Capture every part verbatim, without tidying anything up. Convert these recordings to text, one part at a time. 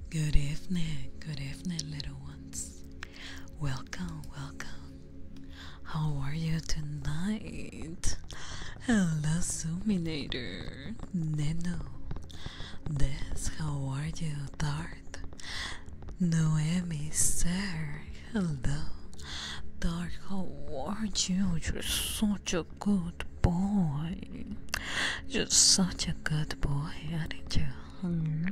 Good evening, good evening, little ones. Welcome, welcome. How are you tonight? Hello, Suminator. Neno. Des, how are you, Dart? Noemi, Sir. Hello. Dart, how are you? You're such a good boy. You're such a good boy, aren't you? Mm.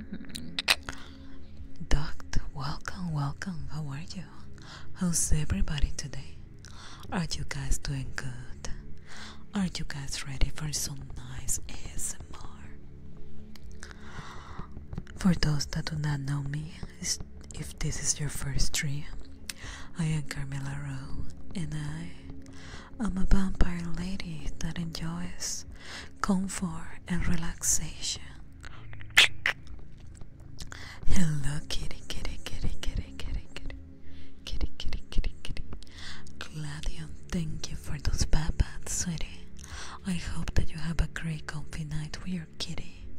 Duct, welcome, welcome. How are you? How's everybody today? Are you guys doing good? Are you guys ready for some nice A S M R? For those that do not know me, if this is your first stream, I am Carmela Rowe, and I am a vampire lady that enjoys comfort and relaxation. Hello, kitty, kitty, kitty, kitty, kitty, kitty, kitty, kitty, kitty, kitty. Gladion, thank you for those bad sweetie. I hope that you have a great comfy night with your kitty.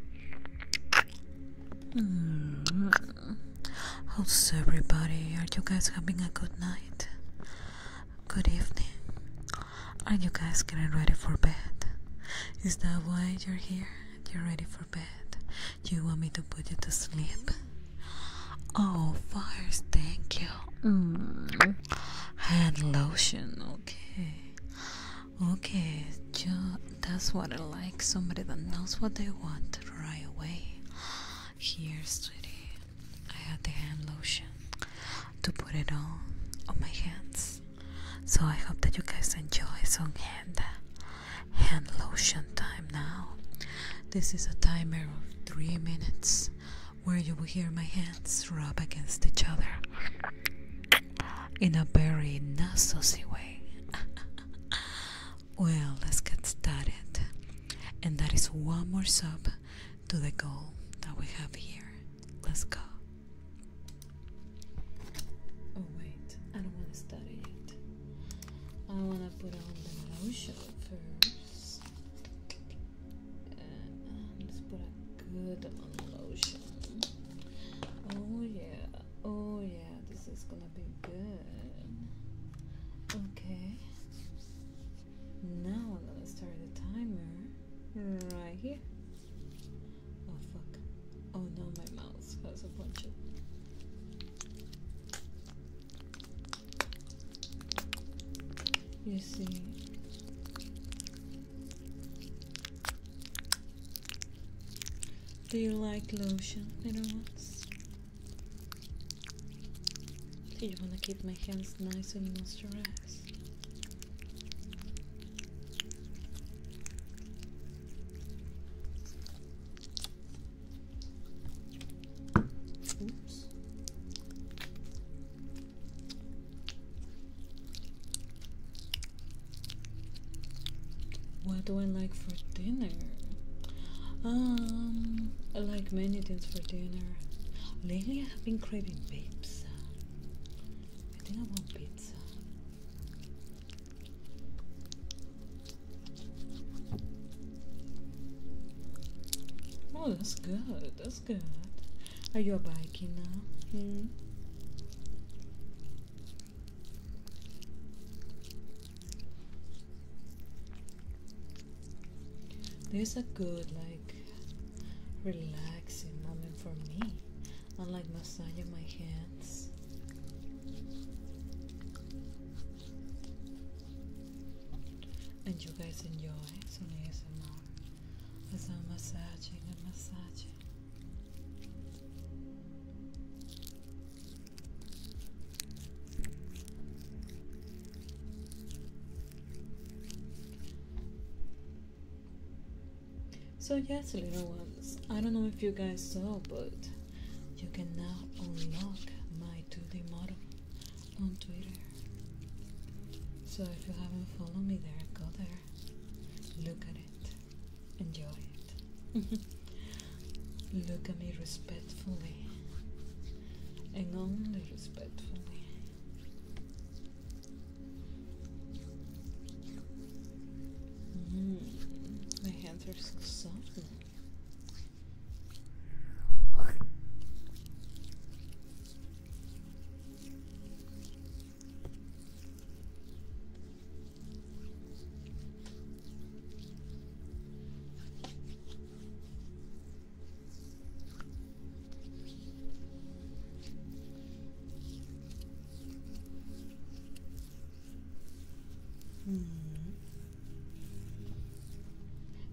Mm. How's everybody? Are you guys having a good night? Good evening. Are you guys getting ready for bed? Is that why you're here? You're ready for bed? You want me to put you to sleep? Oh, fires, thank you. Mm. Hand lotion, okay. Okay, ju- that's what I like. Somebody that knows what they want right away. Here, sweetie, I have the hand lotion to put it on on my hands. So I hope that you guys enjoy some hand hand lotion time now. This is a timer of three minutes where you will hear my hands rub against each other in a very not saucy way. Well, let's get started. And that is one more sub to the goal that we have here. Let's go. Oh wait, I don't want to start it yet. I want to put on the lotion first. Uh, let's put a good on lotion. Oh yeah, oh yeah, this is gonna be good. Okay. Now I'm gonna start the timer right here. Oh fuck. Oh no, my mouse has a bunch of... You see? Do you like lotion, little ones? Do you want to keep my hands nice and moisturized? Oops. What do I like for dinner? Um, I like many things for dinner. Lately I have been craving pizza. I think I want pizza. Oh, that's good. That's good. Are you a Viking now? Hmm? This is a good, like, relaxing moment for me. I like massaging my hands. And you guys enjoy some A S M R as I'm massaging and massaging. So yes, little ones, I don't know if you guys saw, but you can now unlock my two D model on Twitter. So if you haven't followed me there, go there, look at it, enjoy it. Look at me respectfully, and only respectfully. Mm, my hands are so soft now.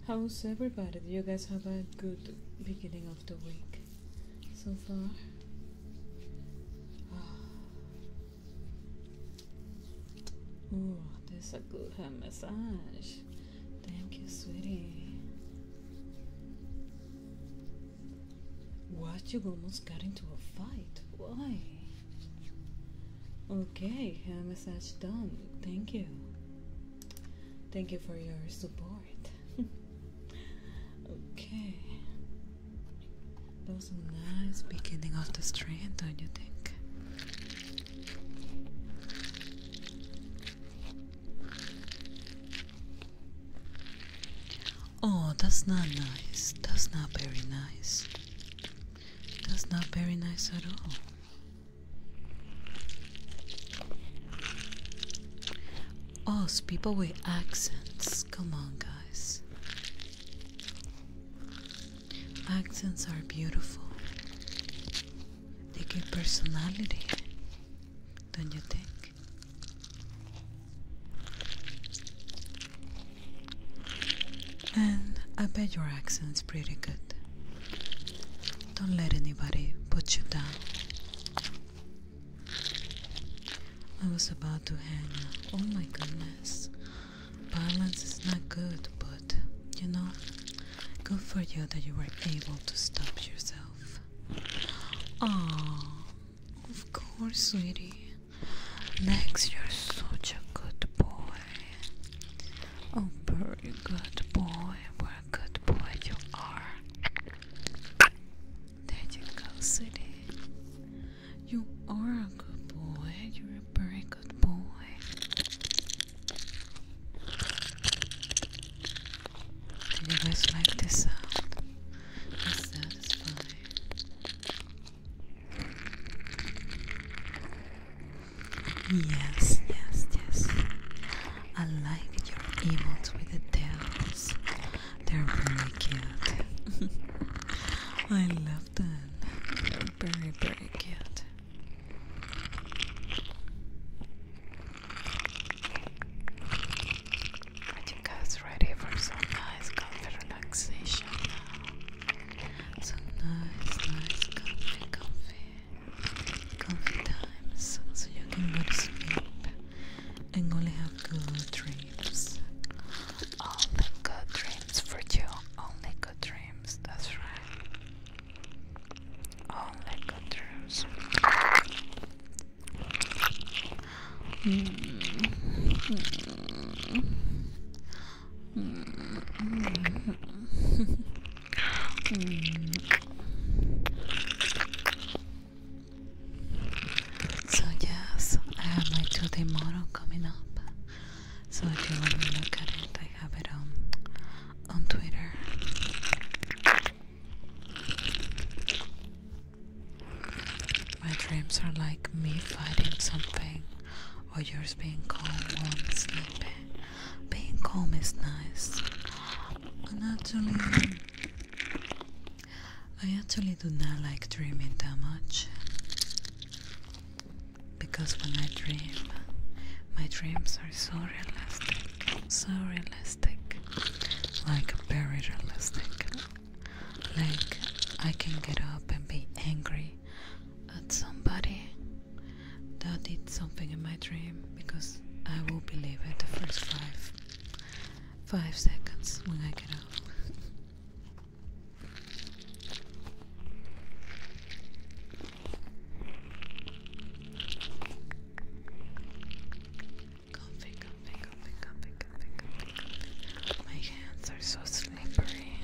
How's everybody? Do you guys have a good beginning of the week so far? Ooh, there's a good hand massage. Thank you, sweetie. What? You almost got into a fight. Why? Okay, hand massage done. Thank you. Thank you for your support. Okay. That was a nice beginning of the stream, don't you think? Oh, that's not nice. That's not very nice. That's not very nice at all. Oh, people with accents. Come on, guys. Accents are beautiful. They give personality, don't you think? And I bet your accent's pretty good. Don't let anybody put you down. I was about to hang up. Oh my goodness. Violence is not good, but you know, good for you that you were able to stop yourself. Oh, of course, sweetie. Next, you're such a good boy. Oh, very good boy. What a good boy you are. There you go, sweetie. You are a good boy. You're a very good boy. Do you guys like this sound? It's satisfying. Yes, yes, yes. I like your emotes with the tails. They're very cute. I love them. They're very, very cute. Are you guys ready for some nice comfy relaxation now? Some nice, nice comfy, comfy, comfy times so you can go to sleep and only have good dreams. Only good dreams for you. Only good dreams. That's right. Only good dreams. Mm. So yes, I have my two day model coming up. So if you want to look at it, I have it on on Twitter. My dreams are like me fighting something, or yours being calm while I'm sleeping. Being calm is nice. And actually, I actually do not like dreaming that much. Because when I dream, my dreams are so realistic. So realistic. Like very realistic. Like I can get up and be angry at somebody that did something in my dream, because I will believe it the first five five seconds when I get up. Comfy, comfy, comfy, comfy, comfy, comfy, comfy. My hands are so slippery.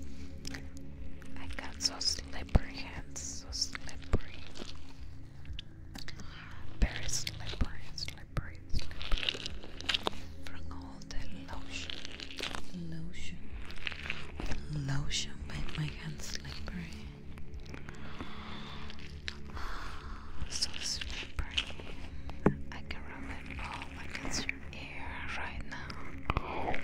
I got so slippery hands, so slippery. Very slippery, slippery, slippery. From all the lotion. Lotion. Lotion made my hands slippery. So slippery. I can rub it all against your ear right now.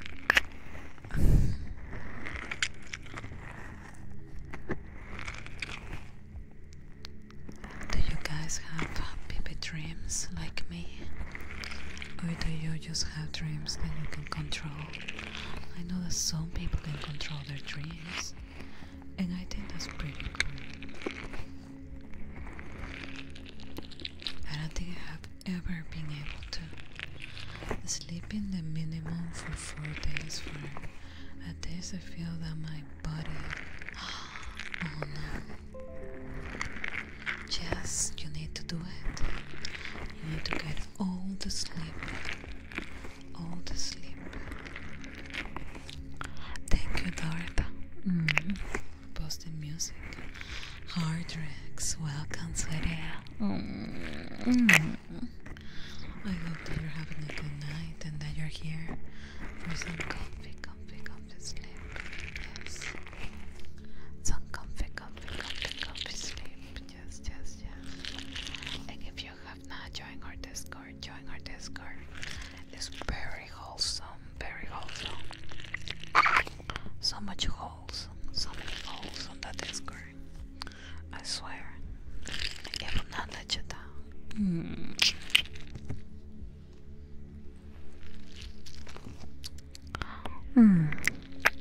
Do you guys have vivid dreams like me? Or do you just have dreams that you can control I know that some people can control their dreams, and I think that's pretty cool. I don't think I have ever been able to sleep in the minimum for four days. For at this, I feel that my body. Oh no! Yes, you need to do it. You need to get all the sleep, all the sleep. Thank you, Darth. Mm. Posting music. Hardrex, welcome, sweetie. Mm. I hope that you're having a good night and that you're here for some comfy, comfy, comfy sleep. Yes. Some comfy, comfy, comfy, comfy sleep. Yes, yes, yes. And if you have not joined our Discord, join our Discord. It's very wholesome, very wholesome. So much holes, so many holes on that Discord. I swear, it will not let you down. Mm. Mm.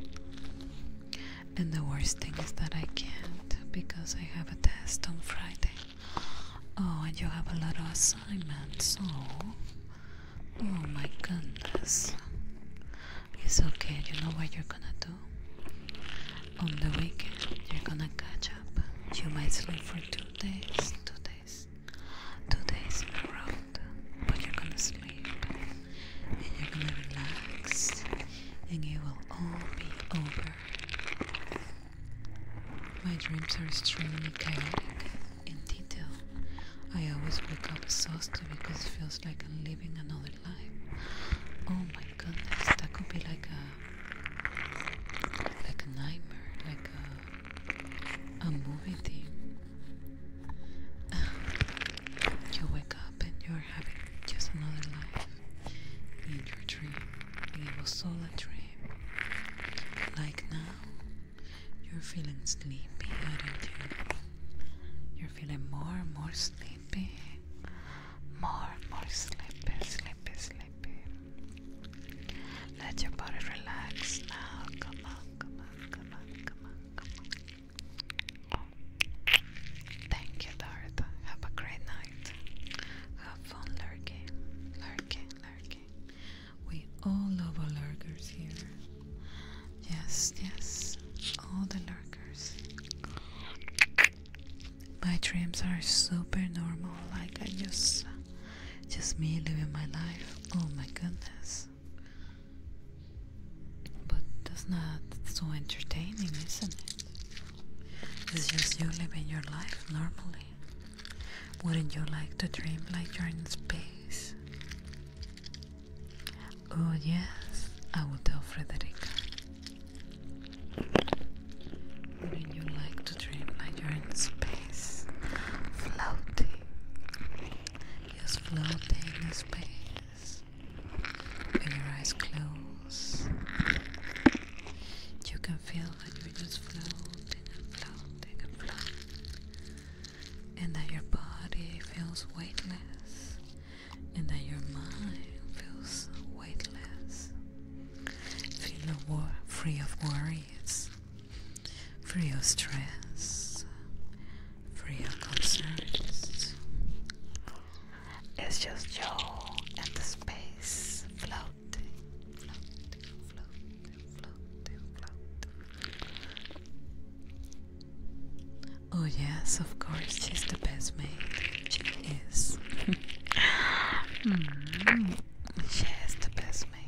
And the worst thing is that I can't because I have a test on Friday. Oh, and you have a lot of assignments. Oh, oh my goodness. It's okay. You know what you're gonna do? On the weekend, you're gonna catch up. You might sleep for two days, two days, two days in a row, but you're gonna sleep and you're gonna relax, and it will all be over. My dreams are extremely chaotic in detail. I always wake up exhausted because it feels like I'm living another life. Oh my goodness, that could be like a like a nightmare, like a a movie theme. You wake up and you're having just another life in your dream, and it was all a dream. Like now, you're feeling sleepy, aren't you? You're feeling more and more sleepy, more and more sleepy, sleepy, sleepy. Let your body relax now. Come on, come on, come on, come on, come on. Thank you, Darth. Have a great night. Have fun lurking, lurking, lurking. We all love our lurkers here. Yes, yes, all the lurkers. My dreams are super normal, like I just, just me living my life. Oh my goodness. But that's not so entertaining, isn't it? It's just you living your life normally. Wouldn't you like to dream like you're in space? Oh yes, I will tell Frederica. Wouldn't you like to dream like you're in space? Floating. Just floating in space. With your eyes closed. You can feel that you're just floating and floating and floating. And that your body feels weightless. And that your mind feels weightless. Feel war free of worries. Free of stress, free of concerns. It's just you and the space floating, floating, floating, floating, floating. Oh yes, of course, she's the best maid. She is. mm, she is the best maid.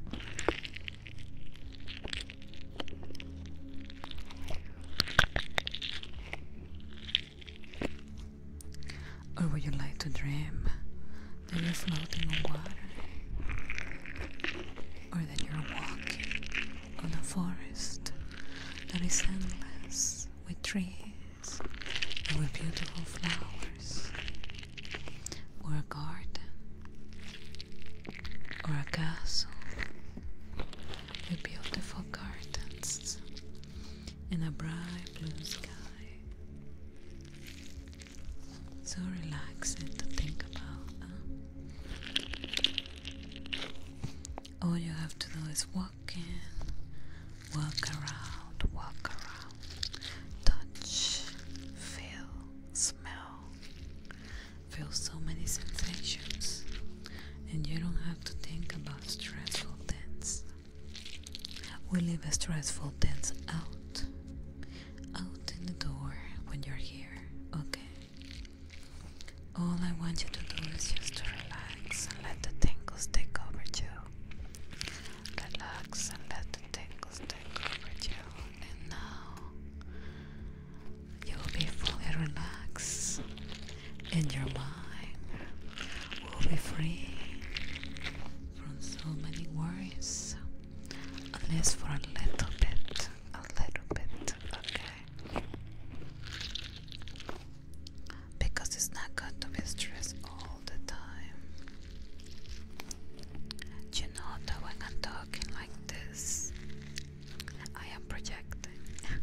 Or would you like to dream that you're floating on water? Or that you're walking on a forest that is endless with trees and with beautiful flowers? Or a garden? Or a castle with beautiful gardens and a bright blue sky? So relaxing to think about, huh? All you have to do is walk in feel so many sensations, and you don't have to think about stressful things. We leave stressful things out, out in the door when you're here, okay? All I want you to do is just to relax and let the tingles take over you. Relax and let the tingles take over you. And now you'll be fully relaxed, and your mind will be free from so many worries, at least for a little bit, a little bit, okay? Because it's not good to be stressed all the time. You know that when I'm talking like this, I am projecting.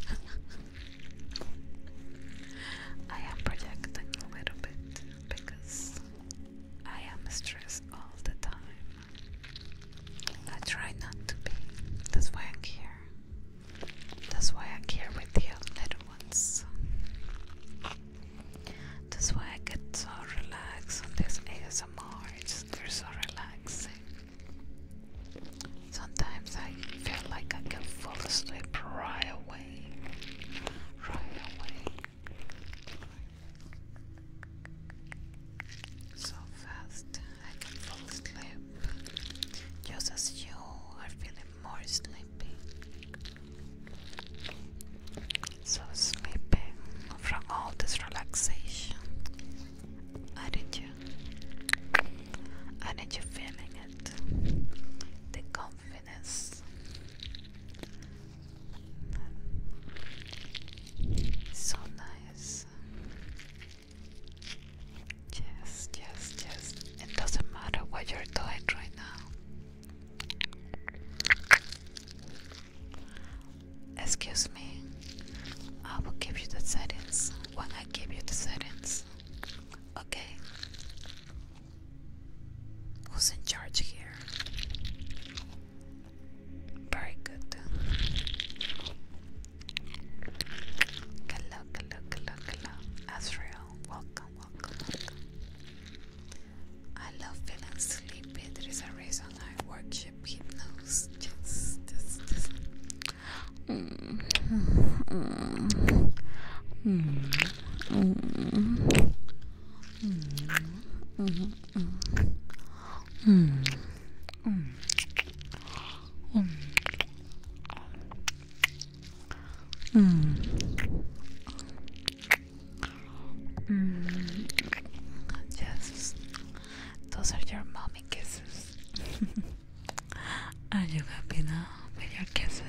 I am projecting a little bit because I am stressed all the time. I try not to be. That's why I'm here. That's why I'm here with you, little ones. That's why I get so relaxed on this A S M R. It's, they're so relaxing. Sometimes I feel like I can fall asleep right away. Right away. So fast I can fall asleep. Just as you are feeling more sleepy. So sleeping from all this relaxation. Aren't you? Aren't you feeling it? The confidence. So nice. Yes, yes, yes. It doesn't matter what you're doing right now. Excuse me. I will give you the settings when I give you the settings. Okay? Who's in charge here? Very good. Hello, hello, hello, hello. Azrael, welcome, welcome, welcome. I love feeling sleepy. There is a reason I worship hypnosis. Just, just, just. Mm. Mm. Mm. Mm. Mm. Mm. Mm. Mm. Mm. Mm. Mm. Yes, those are your mommy kisses. Are you happy now with your kisses?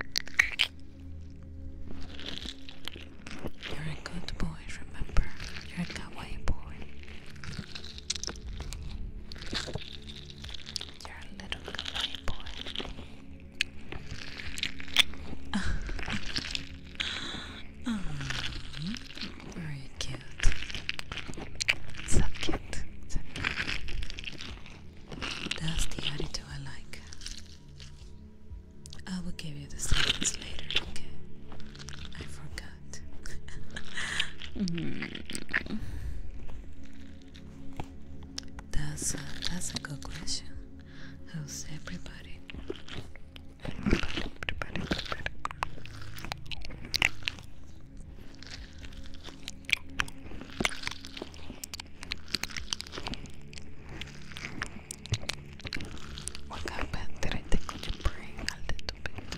You're a good boy, remember? You're a kawaii boy. You're a little kawaii boy. Oh, very cute. So cute. So cute. That's the attitude I like. I will give you the settings later, okay? I forgot. mm. That's a, that's a good question. How's everybody? Everybody, everybody, everybody. What happened? Did I tickle your brain a little bit?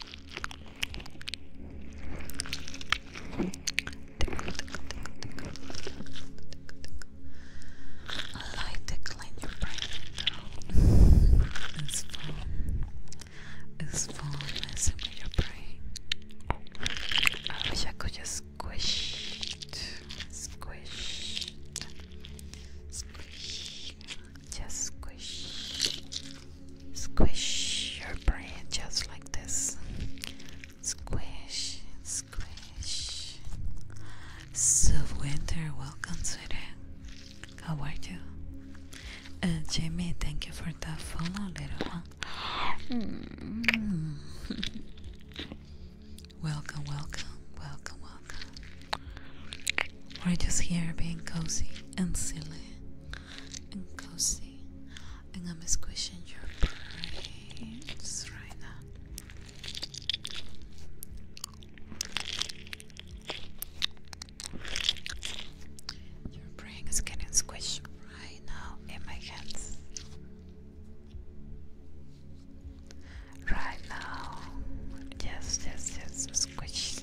Tickle, tickle, tickle, tickle. I like tickling your brain though. It's fun. It's fun messing with your brain. I wish I could just squish it. Squish. Squish. Just squish. Squish your brain just like this. Squish. Squish. So Winter, welcome sweetie. How are you? Uh, Jamie, thank you for that follow, little one. Mm. Welcome, welcome, welcome, welcome. We're just here being cozy and silly. cozy, and I'm squishing your brains right now. Your brain is getting squished right now in my hands. Right now. Yes, yes, yes, squish.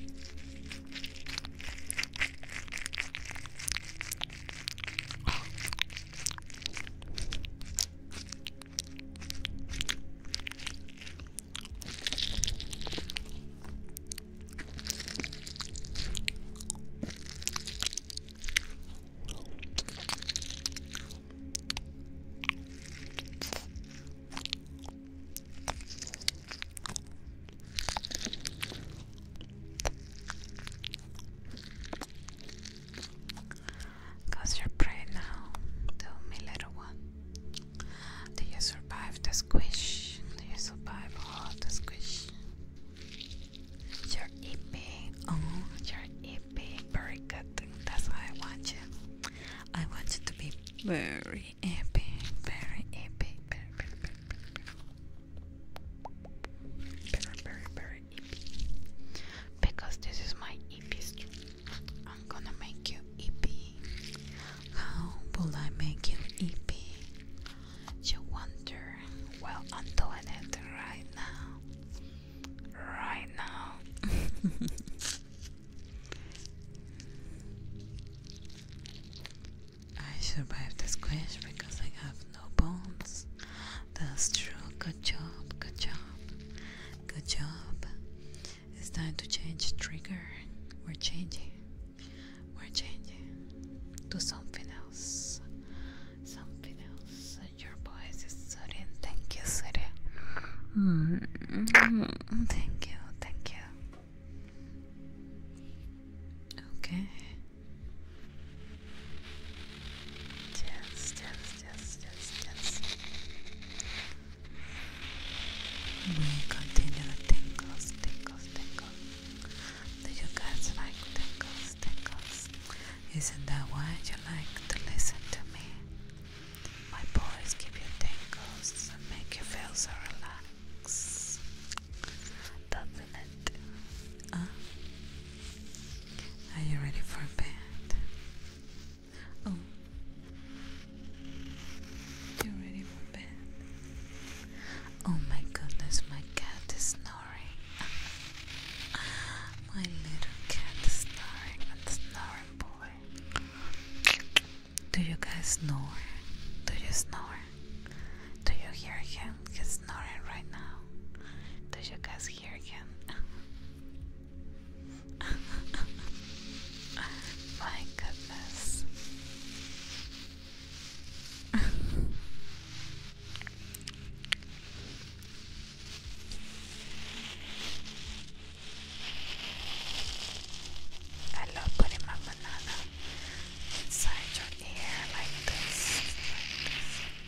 Cause you're praying now. Tell me, little one. Do you survive the squish? Do you survive all the squish? You're epic. Oh, you're epic. Very good. That's how I want you. I want you to be very epic. Very epic. Very, very, very, very, very, very epic. Because this is my epic stream. I'm gonna make you epic. How will I make you epic? You wonder. Well, I'm doing it right now. Right now. I survived the squish because I have no bones. That's true. Good job. Good job. Good job. It's time to change trigger. We're changing. We're changing to something else. Something else. Your voice is soothing. Thank you, sweetie. Mm-hmm. Thank you. Thank you. Okay. Yes, yes, yes, yes, yes. We continue the tingles, tingles, tingles. Do you guys like tingles, tingles? Isn't that why you like to listen to me? My voice give you tingles and make you feel so relaxed. Doesn't it? Huh? Are you ready for bed? Oh. You ready for bed? Oh my goodness, my cat is snoring. My little cat is snoring and snoring boy. Do you guys snore? Do you snore? Do you hear him? He's snoring right now. Do you guys hear him? My goodness. I love putting my banana inside your ear like this. Like this.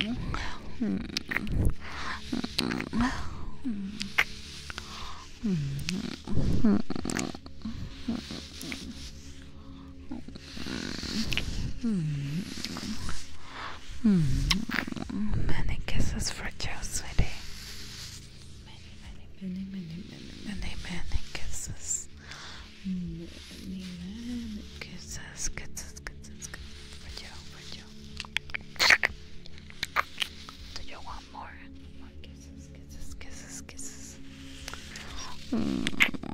Many kisses for you, sweetie. Many, many, many, many, many, many, many kisses. Many, many kisses, kisses, kisses, kisses for you, for you. Do you want more? More kisses, kisses, kisses, kisses. Mm.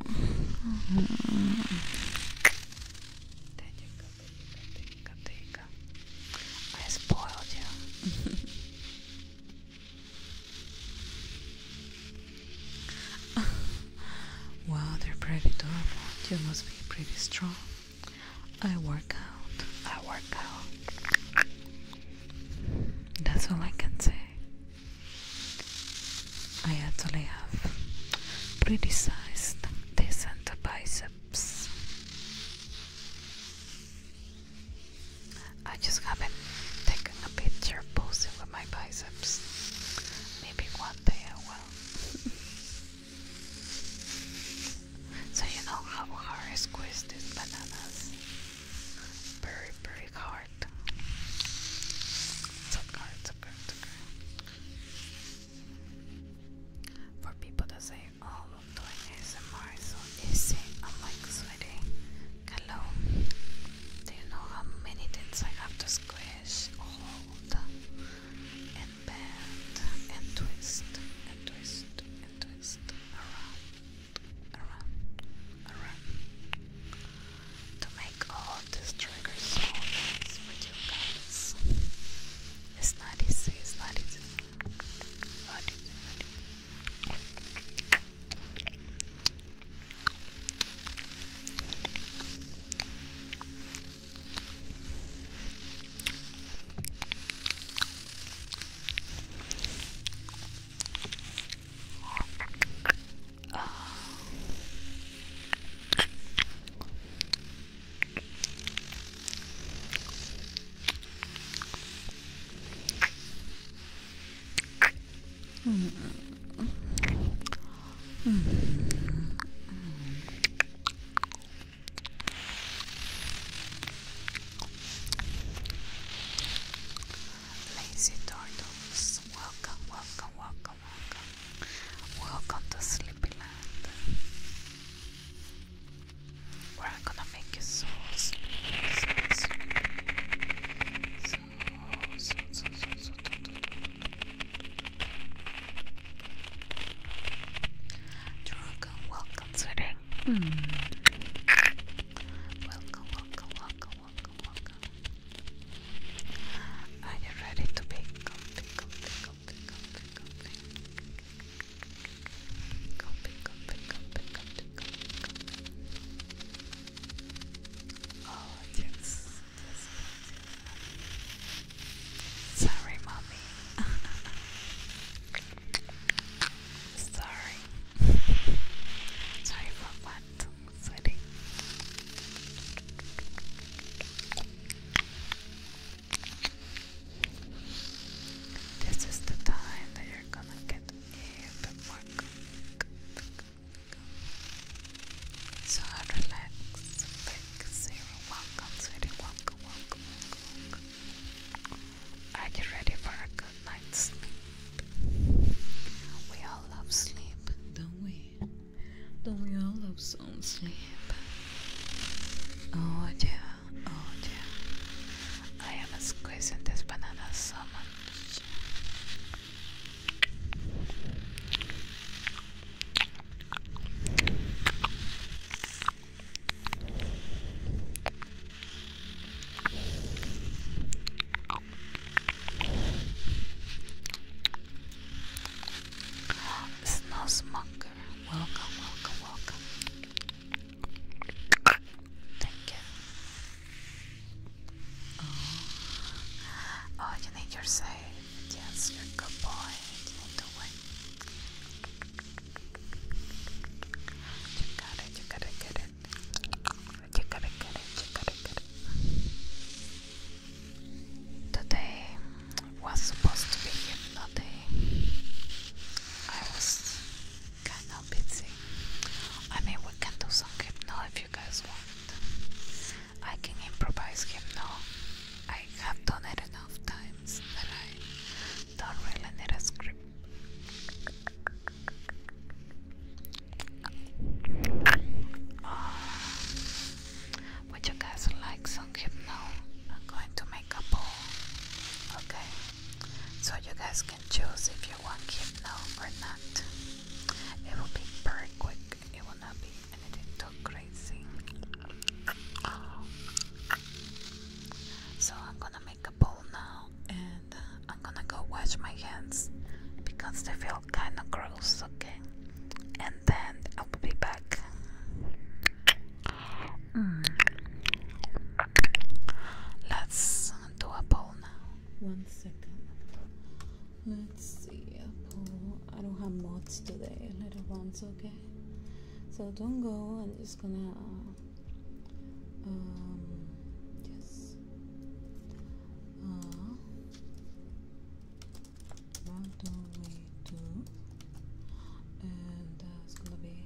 There you go, there you go, there you go, there you go. I spoiled you. Wow, they're pretty adorable. You must be pretty strong. I work out. I work out. That's all I can say. I actually have pretty sized, decent biceps. I just haven't taken a picture posing with my biceps. Maybe one day I will. So you know how hard I squeeze these bananas. Very, very hard. So hard, so hard, so hard. For people that say, oh, I'm doing A S M R so easy, I'm like, sweetie, hello. Do you know how many things I have to squish, hold, and bend, and twist, and twist, and twist, around, around, around, to make all these triggers so nice for you guys. It's not easy, it's not easy. Not easy, not easy. Mm. Mm. Lazy turtles, welcome, welcome, welcome, welcome. Welcome to Sleepyland. Where I'm gonna make you so sleepy, so sleepy. So, so, so, so, so, so, so. Welcome, welcome, sweetie. Mm. Welcome, welcome, welcome, welcome, welcome. Are you ready to be comfy, comfy, comfy, comfy, comfy? Comfy, comfy, comfy, comfy, comfy, comfy. Oh, yes, yes, yes, yes. Sorry, mommy. Sorry. Sorry for what, sweetie? This is the time that you're gonna get even more comfy. So relax, big zero. Welcome, sweetie. Welcome, welcome, welcome, welcome. Are you ready for a good night's sleep? We all love sleep, don't we? Don't we all love some sleep? Oh yeah, oh yeah. I am squeezing this banana so much. Snow smoker, welcome, welcome, welcome. Thank you. Oh, oh, you need your save. Yes, you're a good boy. You need to win. You got it, you gotta get it. You gotta get it, you gotta get it. Today was supposed to be wash my hands because they feel kind of gross, okay? And then I'll be back. Mm. Let's do a poll now. One second. Let's see a poll. I don't have mods today, little ones, okay? So don't go. I'm just gonna. Uh, um. Yes. Uh. What do we do? And that's gonna be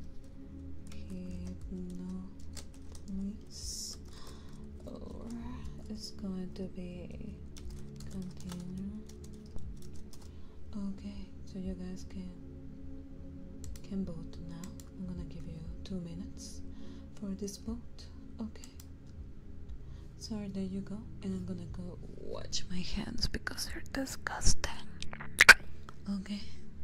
hypno, please. Or it's going to be continue. Okay, so you guys can can vote now. I'm gonna give you two minutes for this vote. Okay. So there you go, and I'm gonna go wash my hands because they're disgusting. Okay.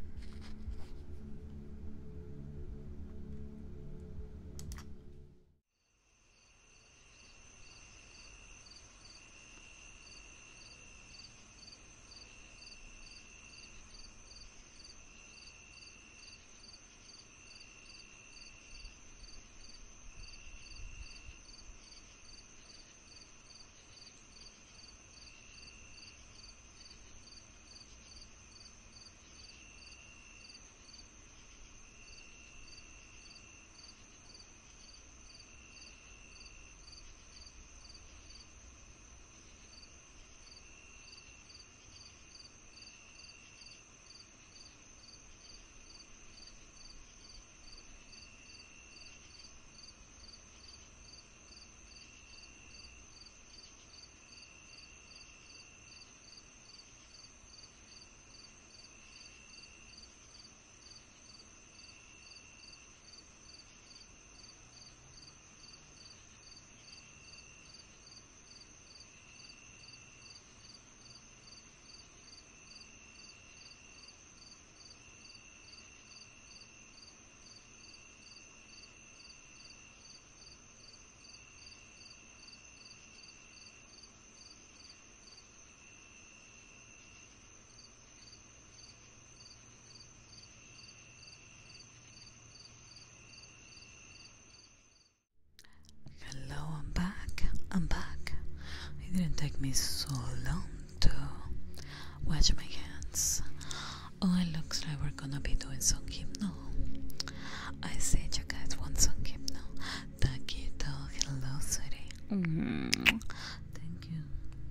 Hello, I'm back. I'm back. It didn't take me so long to wash my hands. Oh, it looks like we're gonna be doing some hypno. I said you guys want some hypno. Taquito, hello, sweetie. Mm, thank you.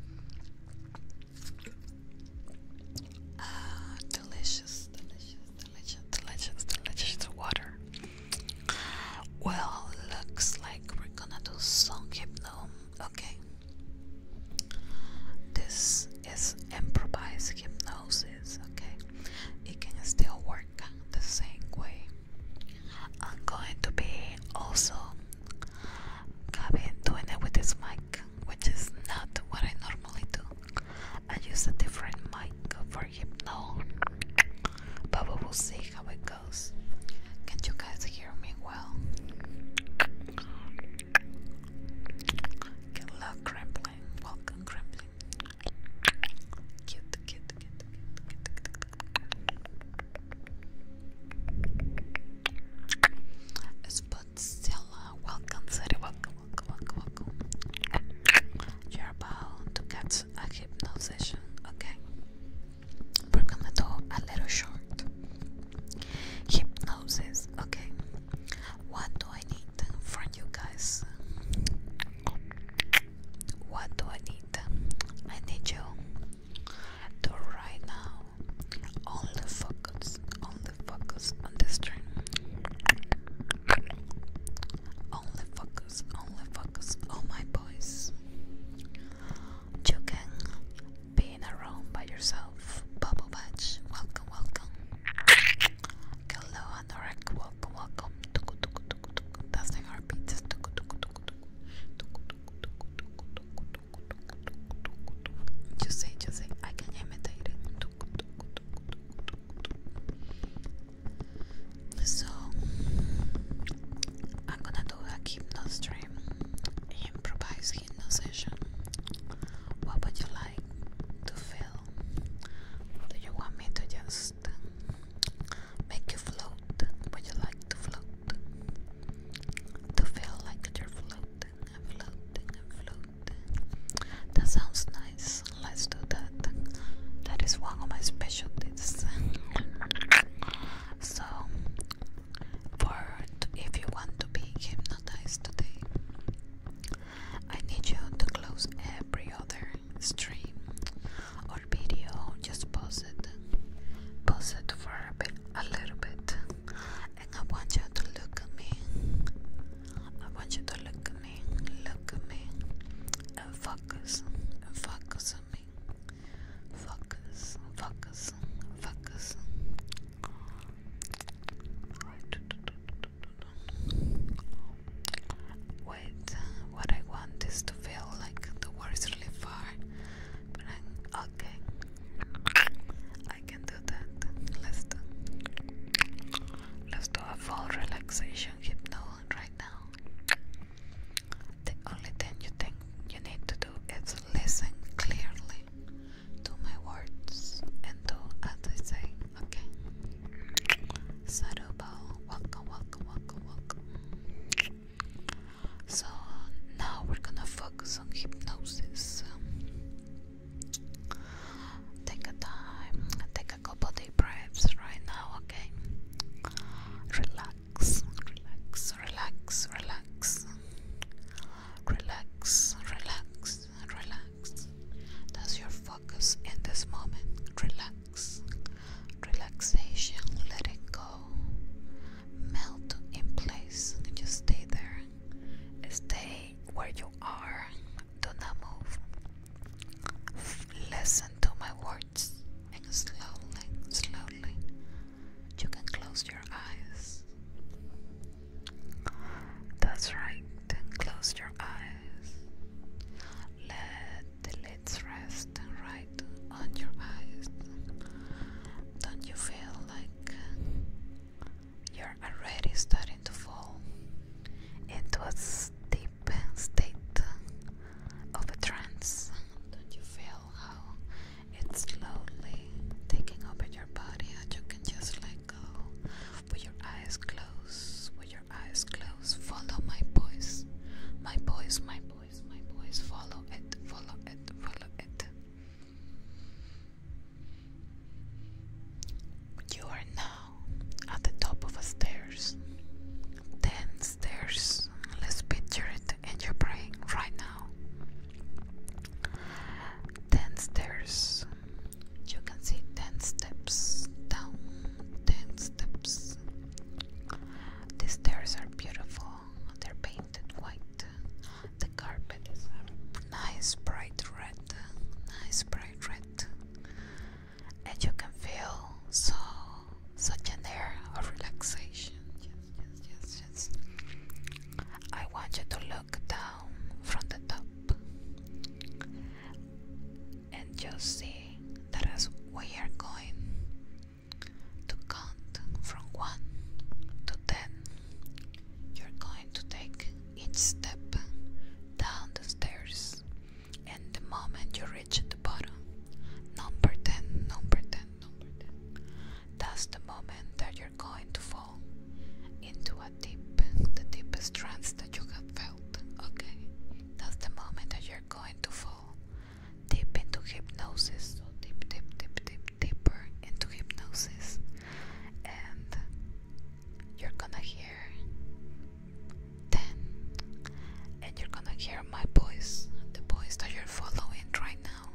Ah, delicious, delicious, delicious, delicious, delicious water. Well, looks like we're gonna do some hypno. Okay. This is improvised hypnosis, okay? It can still work the same way listen to my words, and slowly, slowly, you can close your eyes. That's right, close your eyes. Let the lids rest right on your eyes. Don't you feel like you're already starting to fall into a deep state of a trance? Don't you feel how it's slowly taking over your body and you can just let go with your eyes closed, with your eyes closed? Follow my voice, my voice, my voice, my voice. Follow it, follow it, follow it. You are now at the top of a stairs. Ten stairs. Let's picture it in your brain right now. Ten stairs. You can see ten steps down. Ten steps. The stairs are beautiful. They're painted white. The carpet is a nice bright red. Nice bright red. And you can feel so such an air of relaxation. Yes, yes, yes, yes. I want you to look down from the top and just see that as we are going to count from one to ten, you're going to take each step down the stairs, and the moment you reach the bottom, number ten, number ten, number ten, that's the moment that you're going to fall into a deep, the deepest trance that you have felt. Okay, that's the moment that you're going to fall deep into hypnosis. So deep, deep, deep, deep, deeper into hypnosis, and you're gonna hear ten, and you're gonna hear my voice, the voice that you're following right now,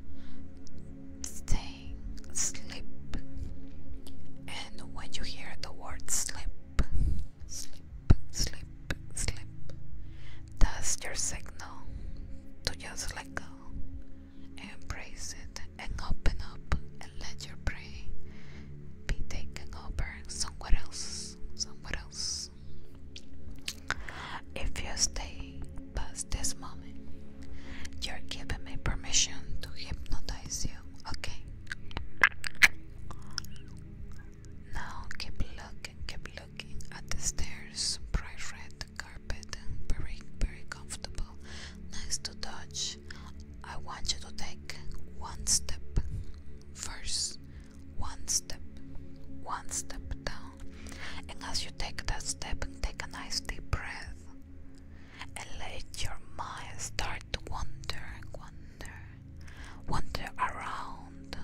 saying sleep. And when you hear the word sleep, sleep, sleep, sleep, that's your signal to just let go, embrace it, and open up and let your brain be taken over somewhere else, somewhere else. If you stay past this moment, you're giving me permission to hypnotize you, okay? Now keep looking, keep looking at the stairs, bright red carpet, very, very comfortable, nice to touch. I want you to take one step first, one step, one step down, and as you take that step, take a nice deep breath and let your mind start to wander, wander, wander around,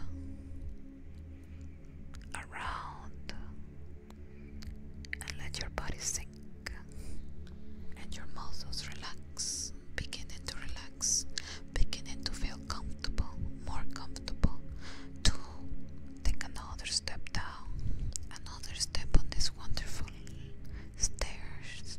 around, and let your body sink and your muscles relax, beginning to relax, beginning to feel comfortable, more comfortable. To take another step down, another step on this wonderful stairs.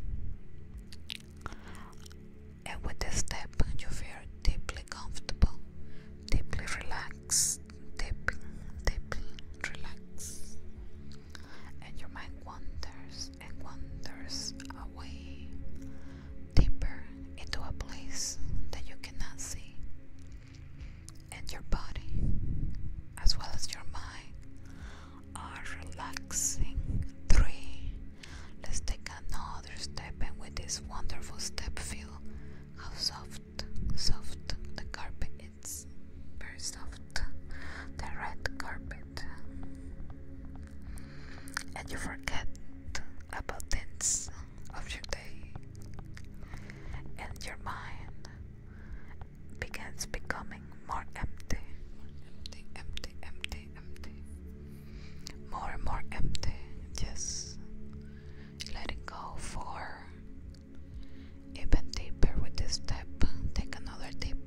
And with this step, you feel deeply comfortable, deeply relaxed, deep, deeply relaxed. And your mind wanders and wanders away, deeper into a place that you cannot see. And your body, as well as your mind, are relaxing. Three. Let's take another step, and with this wonderful step, feel how soft, soft the carpet is. Very soft, the red carpet. And you forget about things of your day, and your mind begins becoming more empty, empty, empty, empty, empty, more and more empty. Just letting go for even deeper with this step. Take another deep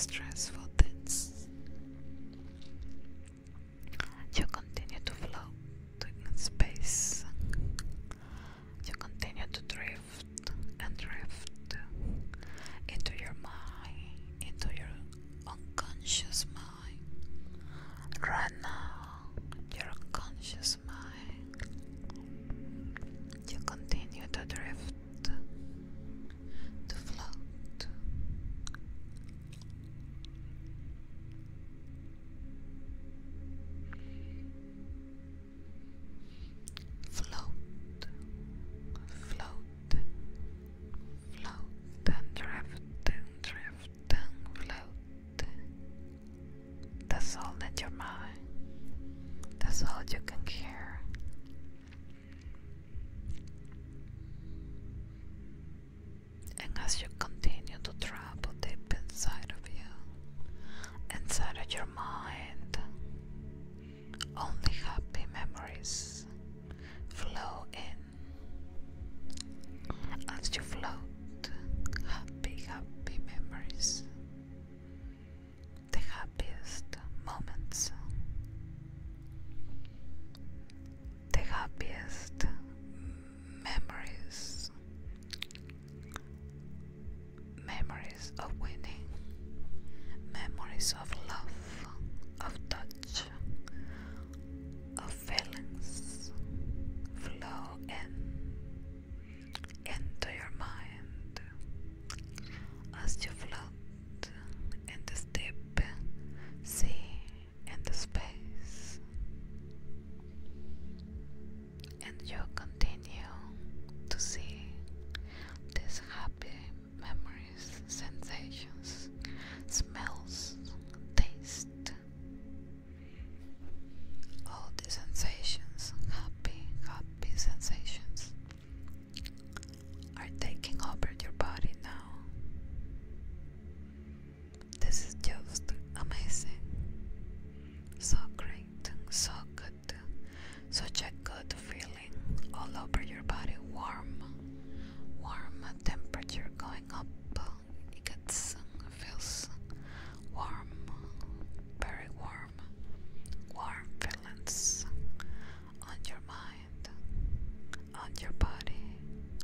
stressful things. You continue to float in space. You continue to drift and drift into your mind, into your unconscious mind. Right now, your unconscious mind. You continue to drift, to float. Float, float, float and drift and drift and float. That's all in your mind. That's all you can hear. And as you continue to travel deep inside of you, inside of your mind, only happy memories flow in. As you float, happy, happy memories, the happiest moments, the happiest memories, memories of winning, memories of love, of touch, of feelings flow in into your mind as you float in this deep sea, in the space, and you continue to see these happy memories, sensations, smells, taste. All the sensations, happy, happy sensations, are taking over your body now. This is just amazing. So great, so good, such a good feeling all over your body. Warm, warm temperature going up. It gets, feels warm, very warm, warm feelings on your mind, on your body.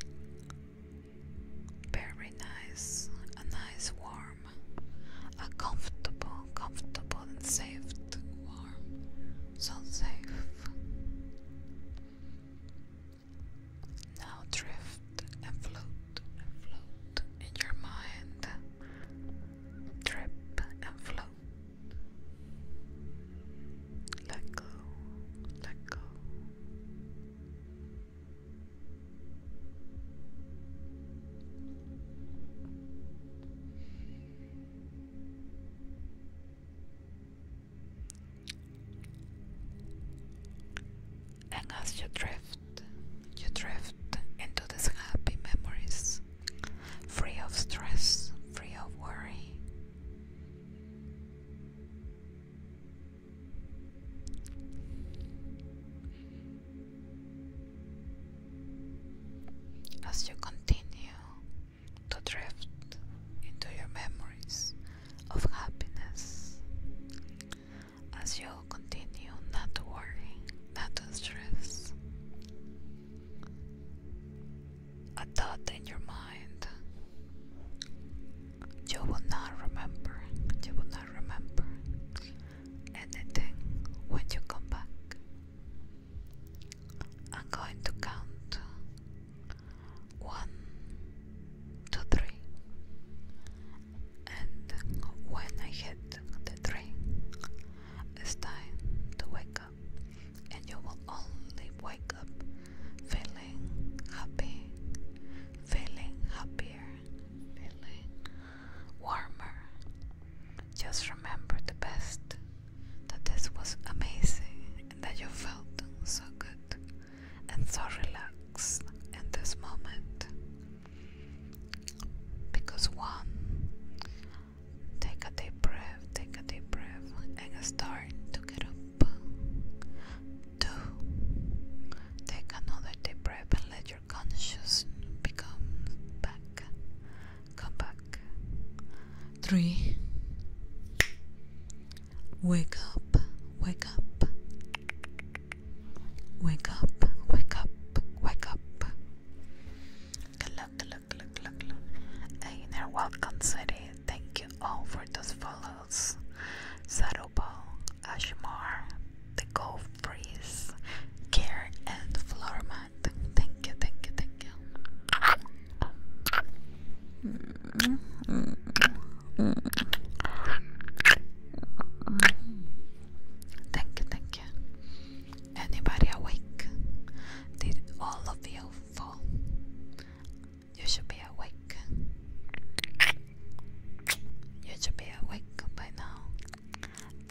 Very nice, a nice warm, a comfortable, comfortable and safe warm, so safe. Now drift and float and float in your mind. Drip and float. Let go, let go. And as you drift, you drift into these happy memories, free of stress, free of worry. As you continue to drift into your memories of happiness, as you continue not to worry, not to stress, a thought in your mind, you will not remember, you will not remember anything when you come back. I'm going to count one, two, three, and when I hit the three, it's time to wake up, and you will only wake up feeling happy, feeling happier, feeling warmer. Just remember the best, that this was amazing and that you felt so good and so relaxed in this moment. Because one, take a deep breath, take a deep breath and start to get up. Two, take another deep breath and let your conscious become back, come back. Three, Wake up, wake up, wake up, wake up, wake up. Hello, hello, hello, hello, hello. Einer, welcome city. Thank you all for those follows. Saddleball, Ashmar, the Golf Breeze, Care, and Floormat. Thank you, thank you, thank you. Thank you, thank you. Anybody awake? Did all of you fall? You should be awake. You should be awake by now. Do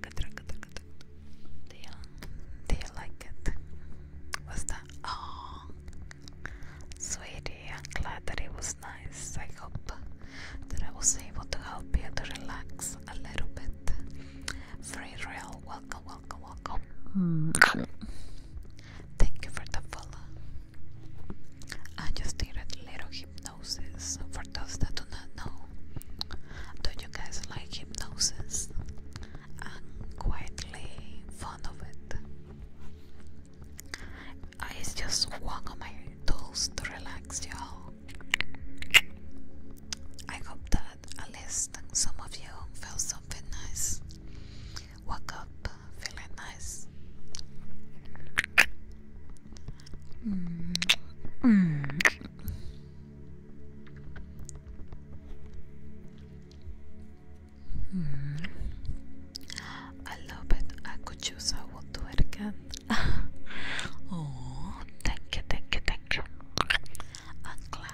you, do you like it? What's that? Oh, sweetie, I'm glad that it was nice. I hope that I was able to help you to relax a little bit. Free Rail, welcome, welcome, welcome. Thank you for the follow. I just did a little hypnosis. For those that do not know, do you guys like hypnosis? I'm quietly fond of it. I it's just one of my tools to relax y'all. I hope that at least some of you felt something nice. Woke up feeling nice. Mm. Mm. Mm. I love it. I could choose. I will do it again. Oh, thank you, thank you, thank you. I'm glad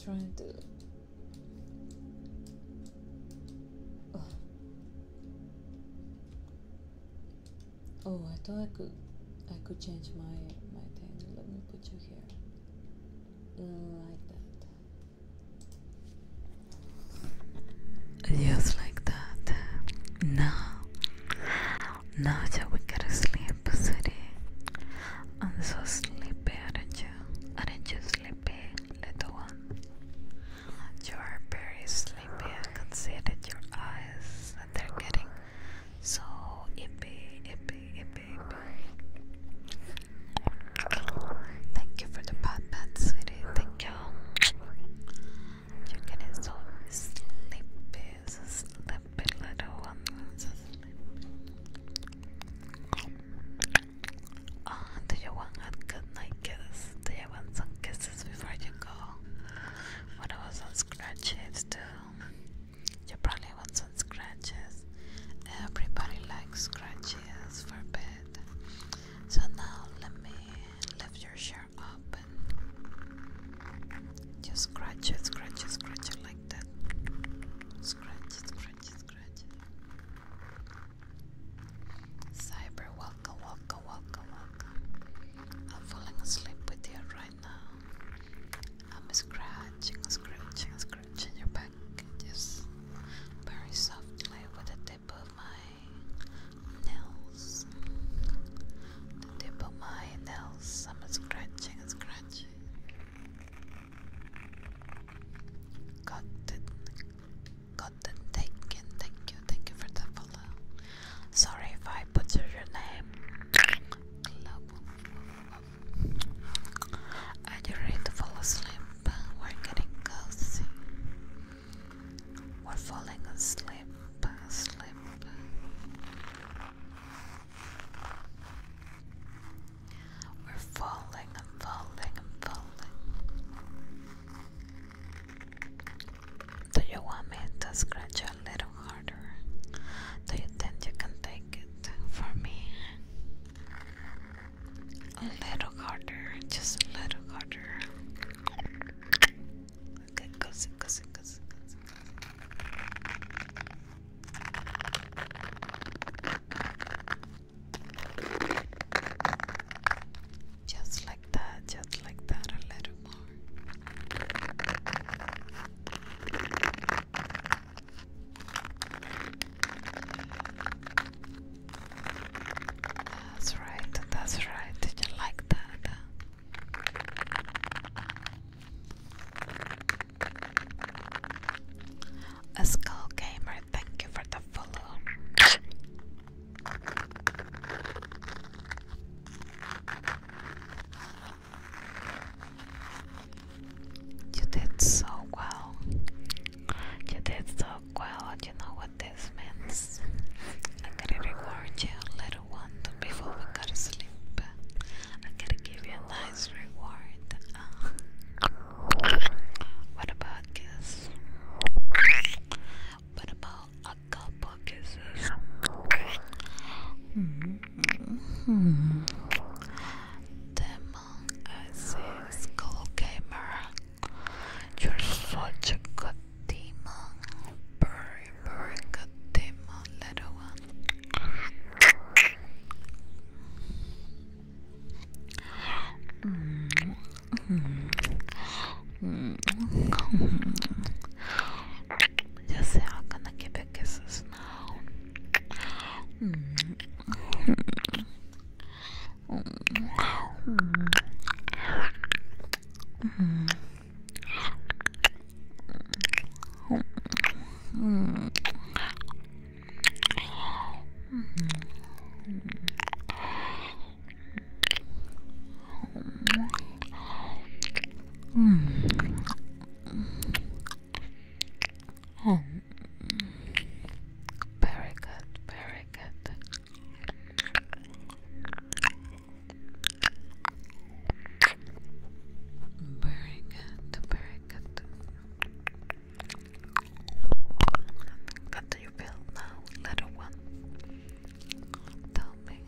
trying to. Oh. oh, I thought I could. I could change my my thing. Let me put you here, like that. Just like that. Now, now that we gotta sleep, city. I'm so sleepy, aren't you? Aren't you sleepy, little one? You are very sleepy. I can see it in your eyes. And they're getting so ippy, ippy, ippy, ippy. Thank you for the pat pat, sweetie. Thank you. You're getting so sleepy, so sleepy, little one. So sleepy. Oh, do you want a good night kiss? Do you want some kisses before you go? What about some scratches too? You probably want some scratches. Everybody likes scratches for bed. So now let me lift your shirt up and just scratch it, scratch it, scratch it like that. Scratch it, scratch it, scratch it. Cyber, welcome, welcome, welcome, welcome. I'm falling asleep with you right now. I'm scratching, scratching, scratching your back, just very softly with the tip of my nails. The tip of my nails. I'm scratching, scratching. Got it, got it. Thank you, thank you, thank you for the follow. Sorry if I butcher your name. Are you ready to fall asleep? We're getting cozy. We're falling asleep, asleep. We're falling and falling and falling. Do you want me to scratch you a little harder? Do you think you can take it for me? A little harder, just a little harder. Okay, cozy, cozy, cozy, cozy. Just like that, just like that, a little more. That's right, that's right. Did you like that? A Skull Gamer, thank you for the follow. You did so well. You did so well. You know what this means? I gotta reward you, little one, before we go to sleep. I gotta give you a nice reward. Uh, what about kiss? What about a couple kisses? Mm-hmm. Demon, I see, Skull Gamer. You're such a good demon. Very, very good demon, little one. Just say I'm gonna give you kisses now. Very good, very good. Very good, very good. What do you feel now, little one? Tell me.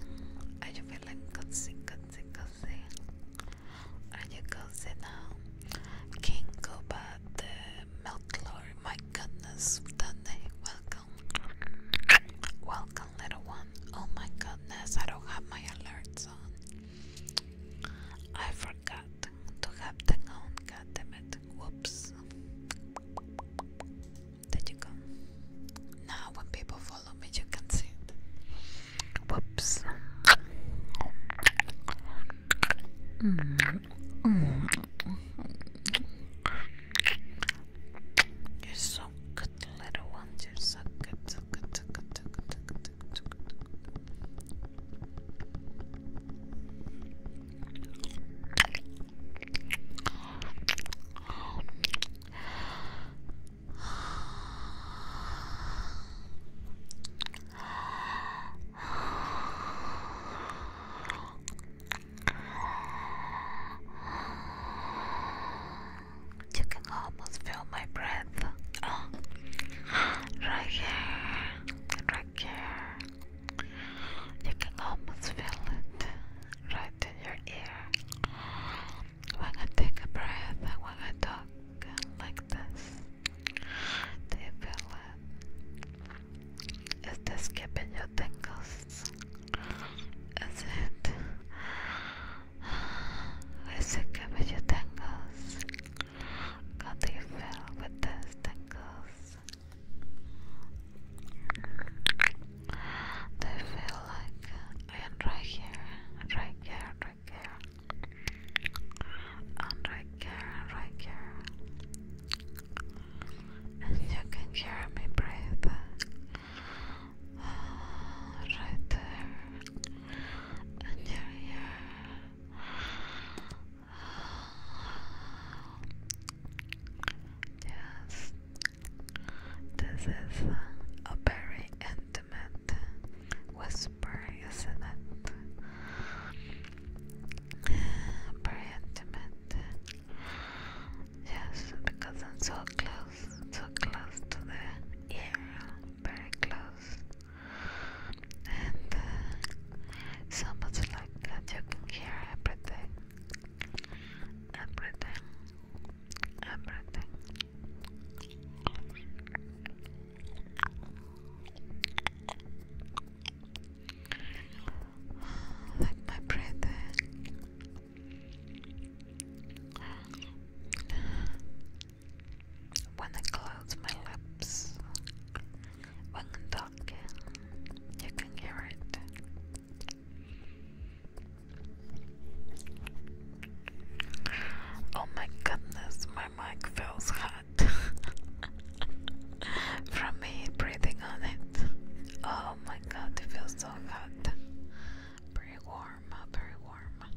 Oh my god, it feels so hot. Very warm, very warm.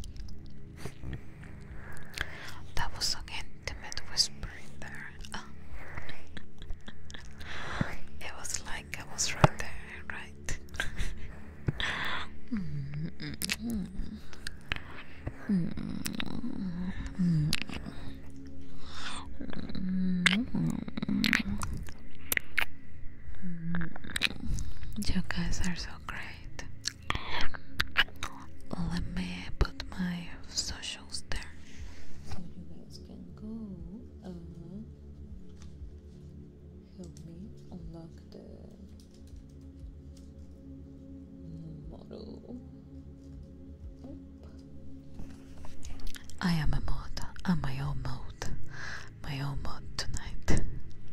That was some intimate whispering there. Oh. It was like I was right there, right? You guys are so great. Let me put my socials there so you guys can go uh, help me unlock the model. Oop. I am a mod. I'm my own mod. My own mod tonight.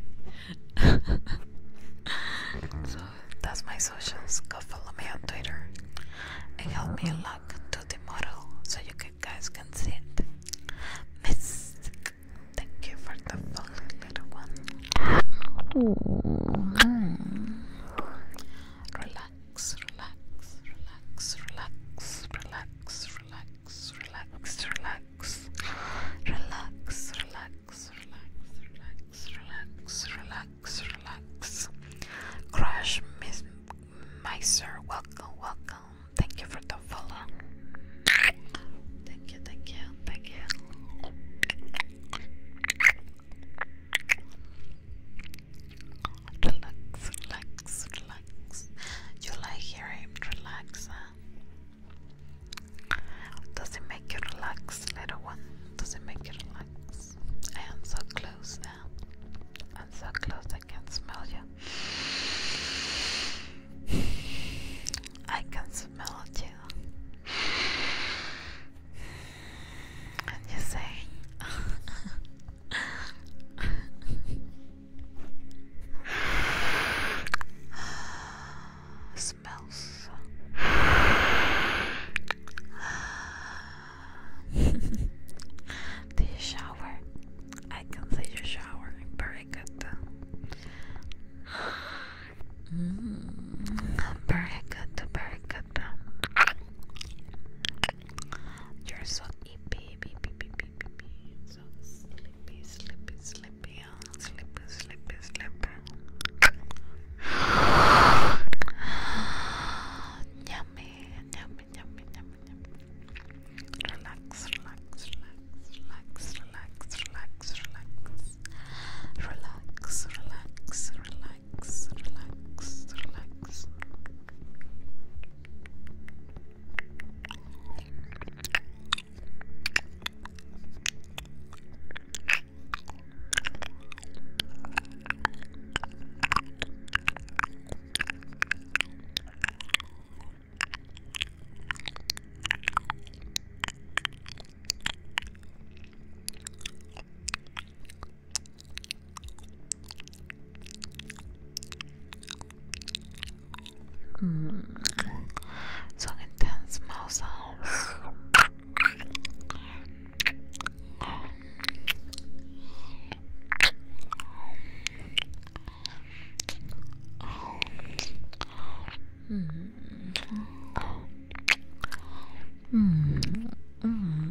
So that's my socials. Go follow me on Twitter and help me unlock to the model so you guys can see it. Miss, thank you for the follow, little one. Relax, relax, relax, relax, relax, relax, relax, relax, relax, relax, relax, relax, relax, relax. Crash, Miss Miser, welcome, welcome. Thank you for the follow. Thank you, thank you, thank you. Relax, relax, relax. You like hearing relax, huh? Does it make you relax, little one? Does it make you relax? I am so close now. I'm so close I can smell you. I can smell you. And you say smells. Do you shower? I can see you showering. Very good. Mm, very good, very good. You're so eepy, beep, beep, beep, beep, beep, beep. So sleepy, sleepy, sleepy, uh, sleepy, sleepy, sleepy. Yummy, yummy, yummy, yummy, yummy. Relax, relax, relax, relax, relax, relax, relax. Relax, relax, relax, relax, relax. Mm. Some intense mouth sounds. Mm. Mm. Mm.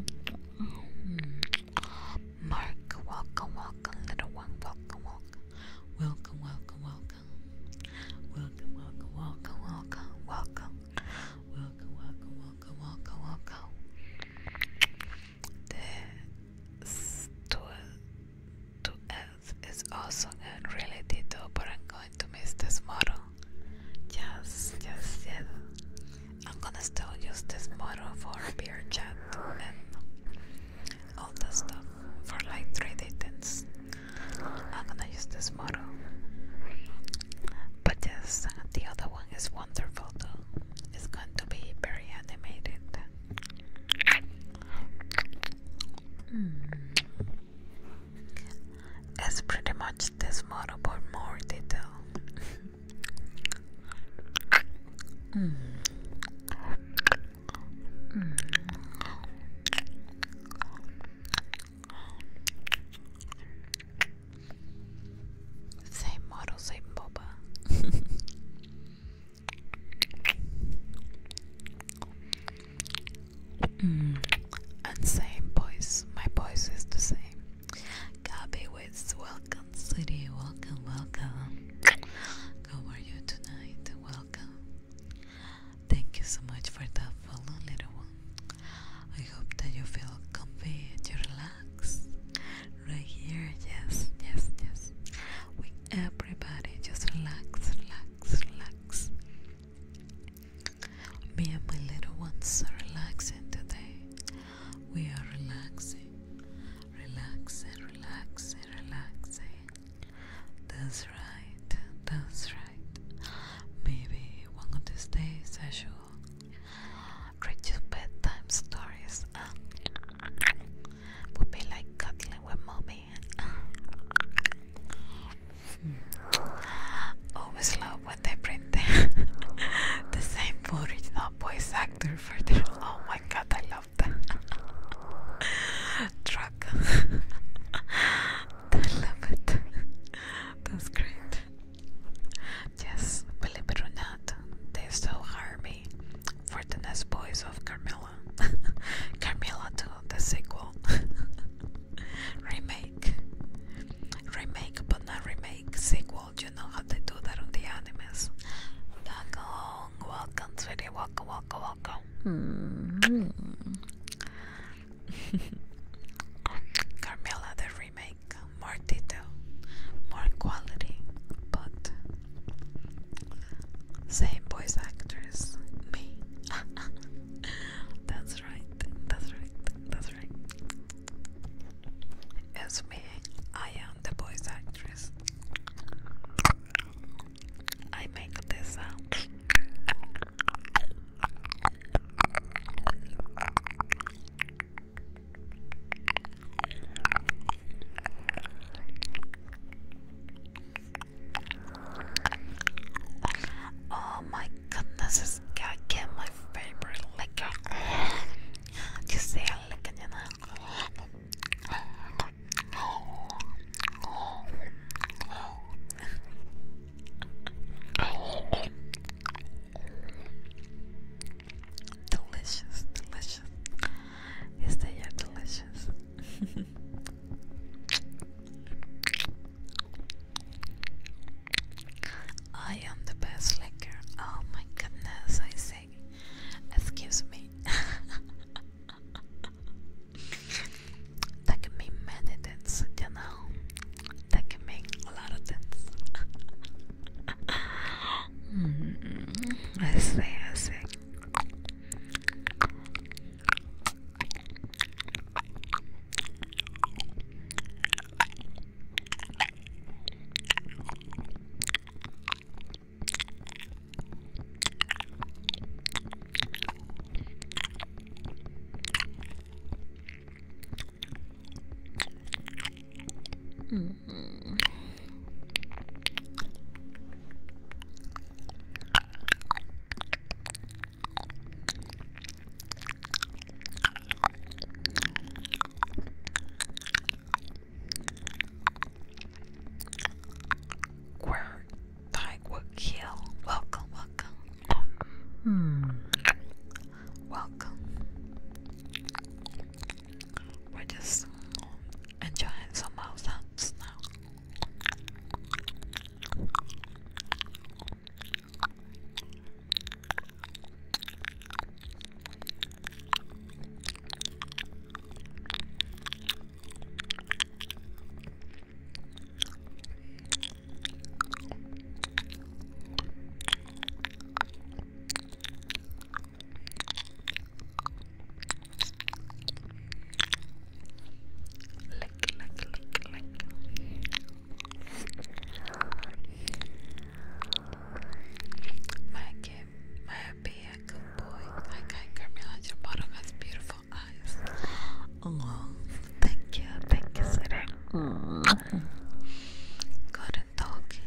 Mark, welcome, welcome, little one, welcome, welcome, welcome, welcome, welcome. Welcome, welcome, welcome, welcome, welcome, welcome, welcome, welcome, welcome, welcome. This two, two S is also good, really detailed, but I'm going to miss this model. Yes, yes, yes. I'm gonna still use this model for beer chat and all that stuff for like three D tints. I'm gonna use this model. But yes, the other one is wonderful though. It's going to be very animated. Mm. It's pretty much this model but more detail. mm. Mm. Same model, same boba. Mm. And same voice. My voice is the same. Gabby with welcome, city. Welcome, welcome. How are you tonight? Welcome. Thank you so much for that follow, little one. I hope that you feel comfy and you relax. Right here, yes, yes, yes. We everybody just relax, relax, relax. Me and my little ones are relaxing today. We are relaxing, relaxing, relaxing, relaxing. That's right, that's right. Maybe one of these days I should read you bedtime stories. Uh, would be like cuddling with mommy. Always love when they bring the, the same original voice actor for their. Oh my god, I love that. Truck. I love it. That's great. Yes, believe it or not, they still hire me for the next voice of Carmilla. Carmilla two, the sequel. Remake. Remake, but not remake. Sequel, you know how they do that on the animes. Welcome, welcome, sweetie. Welcome, welcome, welcome. Mm-hmm. Carmilla, the remake. More detail, more quality, but same voice actors. Me. That's right, that's right, that's right. It's me. I am the voice actress. I make this sound. Oh my goodness, it's again my favorite liquor. You see I'm licking, you know. Delicious, delicious. Yes, they are delicious. I am the best liquor. Oh my goodness, I say. Excuse me. That can mean many things, you know. That can mean a lot of things. mm, I see, I see. Mm-hmm. Where Tigwood Hill. Welcome, welcome. Hmm. Welcome. We're just enjoying some mouse sounds now. Lick, lick, lick, lick. Might give, might be a good boy. Like I, Carmilla, your mother has beautiful eyes. Oh, thank you, thank you, sweetie. Mm. Good and talking.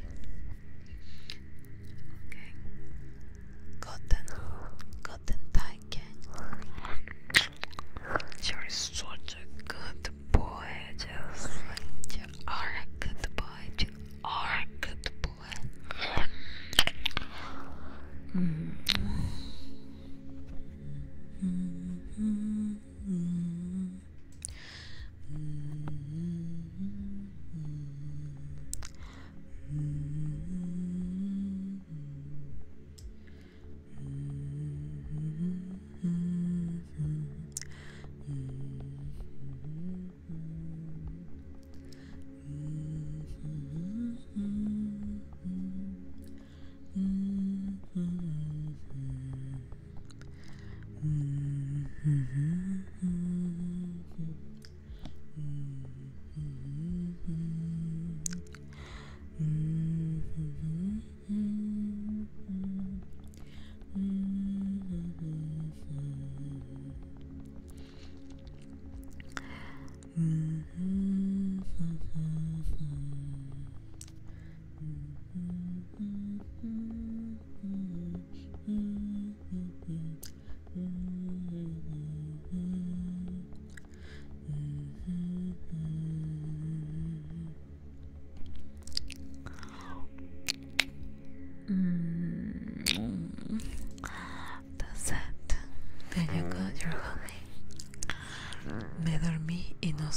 Okay. Gotten, gotten taken. You're such a good boy. Just, you are a good boy. You are a good boy. Mm. Mm-hmm.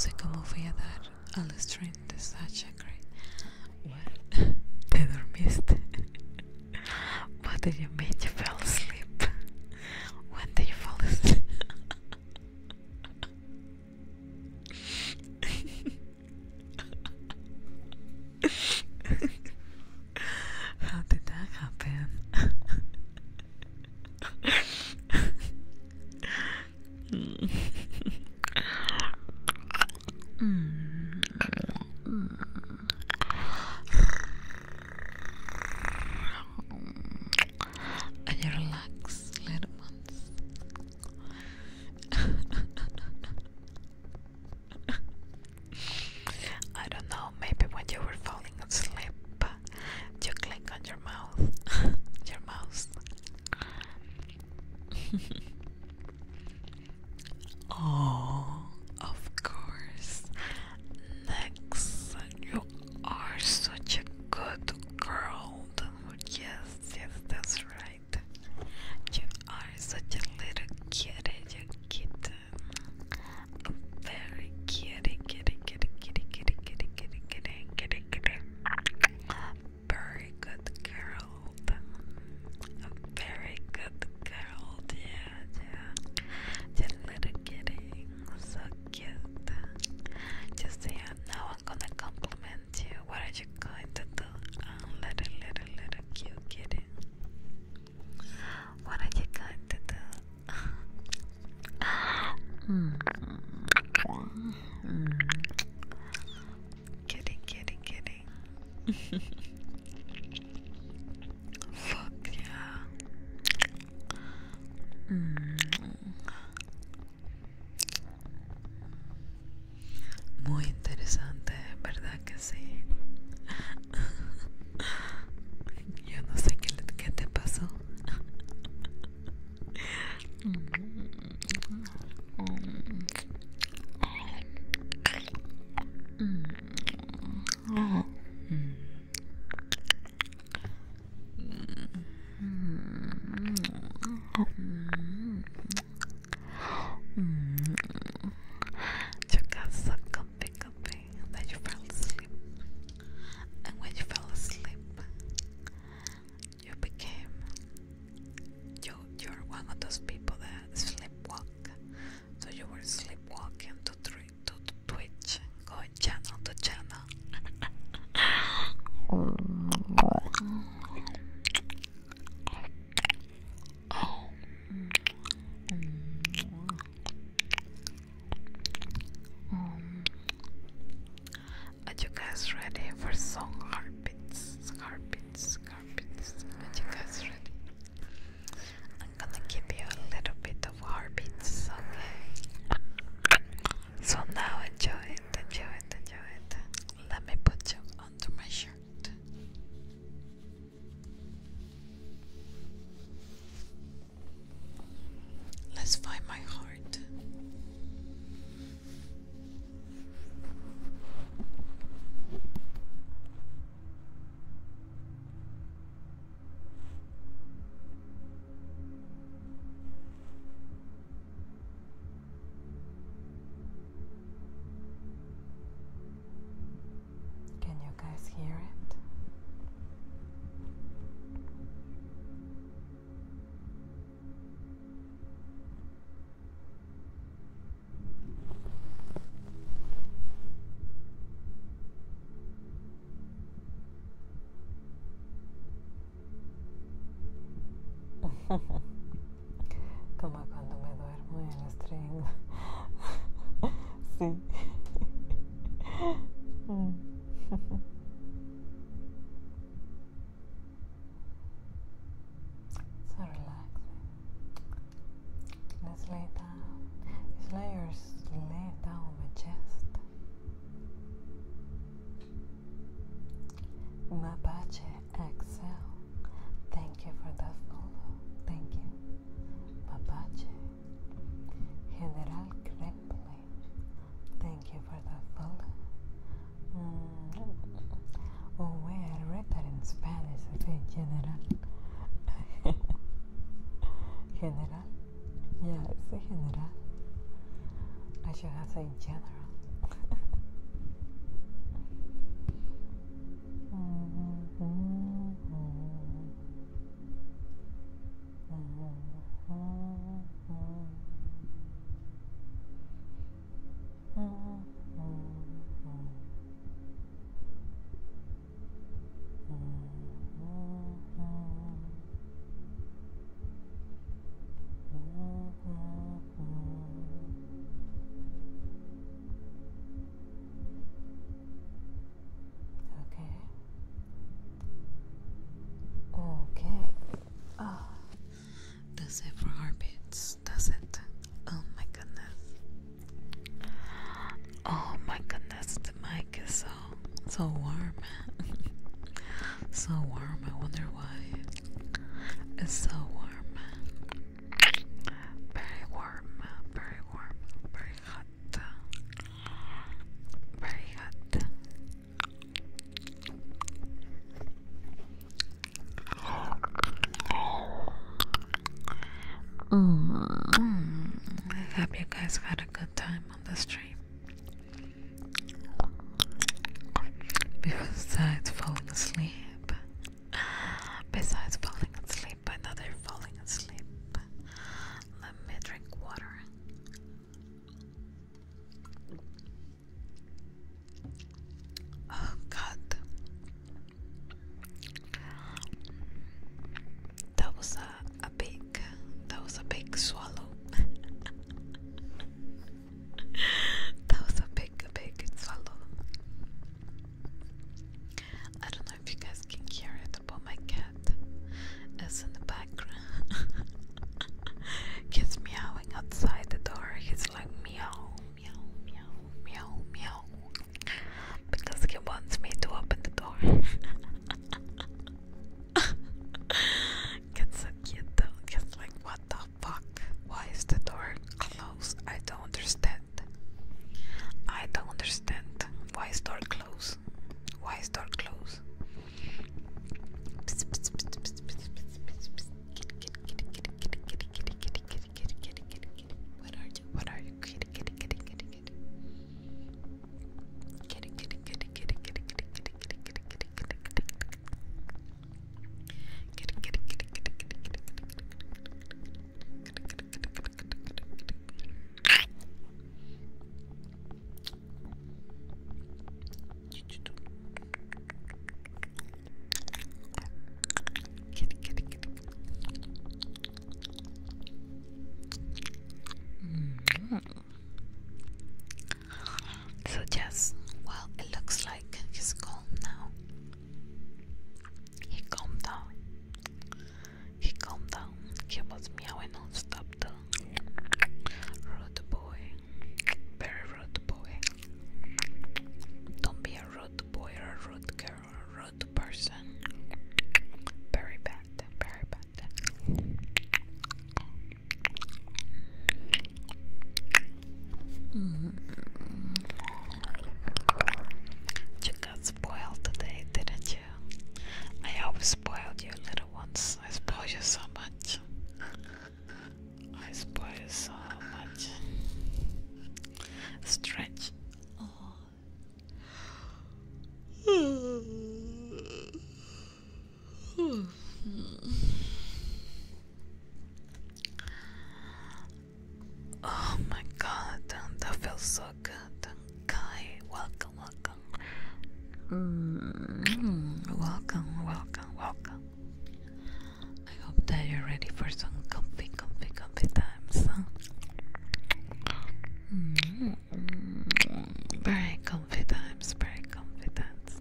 sé cómo voy a dar al stream de Sasha Grey. What? ¿Te dormiste? What did you mean you fell asleep? When did you fall asleep? How did that happen? mm. And you relax, little ones. I don't know, maybe when you were falling asleep, you click on your mouth, your mouse. Oh, of course. Next, you are such a good girl. Yes, yes, that's right. You are such a little kitty, you kitten. Very kitty, kitty, kitty, kitty, kitty, kitty, kitty, kitty, kitty, kitty. Very good girl. A very good girl. Yeah, yeah. Just little kitty. So cute. Just say, now I'm gonna compliment you. What are you going to do? Oh, little, little, little cute kitty. What are you going to do? mm. Mm. Kitty, kitty, kitty. Fuck yeah. Mm. Muy interesante, ¿verdad que sí? Yo no sé qué, qué te pasó. You got so comfy, comfy that you fell asleep. And when you fell asleep, you became you you're one of those people that sleepwalk. So you were sleepwalking to, to, to Twitch, going channel to channel. Are you guys ready for some heartbeats? Heartbeats, heartbeats. Are you guys ready? I'm gonna give you a little bit of heartbeats, okay? So now enjoy it, enjoy it, enjoy it. Let me put you under my shirt. Let's find my heart. Can you guys hear it? Como cuando me duermo en el stream. Sí. So relaxing. Let's lay down. Just lay your lay down on my chest. Mapache Excel. Thank you for that follow. Thank you. Mapache. General Kremlin. Thank you for that follow. Mm. Oh wait, I read that in Spanish. Okay, General. General? Yeah, it's a General. I should have said General. Okay. Okay. Oh. Does it for heartbeats? Does it? Oh my goodness. Oh my goodness, the mic is so so warm. So warm, I wonder why. It's so warm. Very warm, very warm, very hot. Very hot. Mm. I hope you guys had a good time on the stream. Besides falling asleep, besides falling asleep, another falling asleep. Let me drink water. Oh God, that was a, a big, that was a big swallow. That was a big, a big swallow. I don't know if you guys can hear it, but my cat is in the background. He's meowing outside the door. He's like meow, meow, meow, meow, meow, because he wants me to open the door. Gets so cute though. He's like, what the fuck? Why is the door closed? I don't understand. I don't understand. Why is door closed? Why is door closed? What are you? What are you? Kitty, kitty, kitty, kitty, kitty. Kitty, kitty, kitty, kitty, kitty, kitty, kitty, kitty, kitty, kitty, kitty, kitty. Kitty, kitty, kitty, kitty, kitty, kitty, kitty. Kitty, kitty, kitty. Mm-hmm. So yes, well, it looks like he's calm now. He calmed down. He calmed down. He was meowing non-stop though. Rude boy. Very rude boy. Don't be a rude boy or a rude girl or a rude person. Very bad. Very bad. Mm. You got spoiled today, didn't you? I always spoiled you, little ones. I spoil you so much. I spoil you so much. Stretch. Oh. Oh my God, that feels so good. Kai, welcome, welcome. Mm, welcome, welcome, welcome. I hope that you're ready for some comfy, comfy, comfy times. Huh? Mm, very comfy times, very comfy times.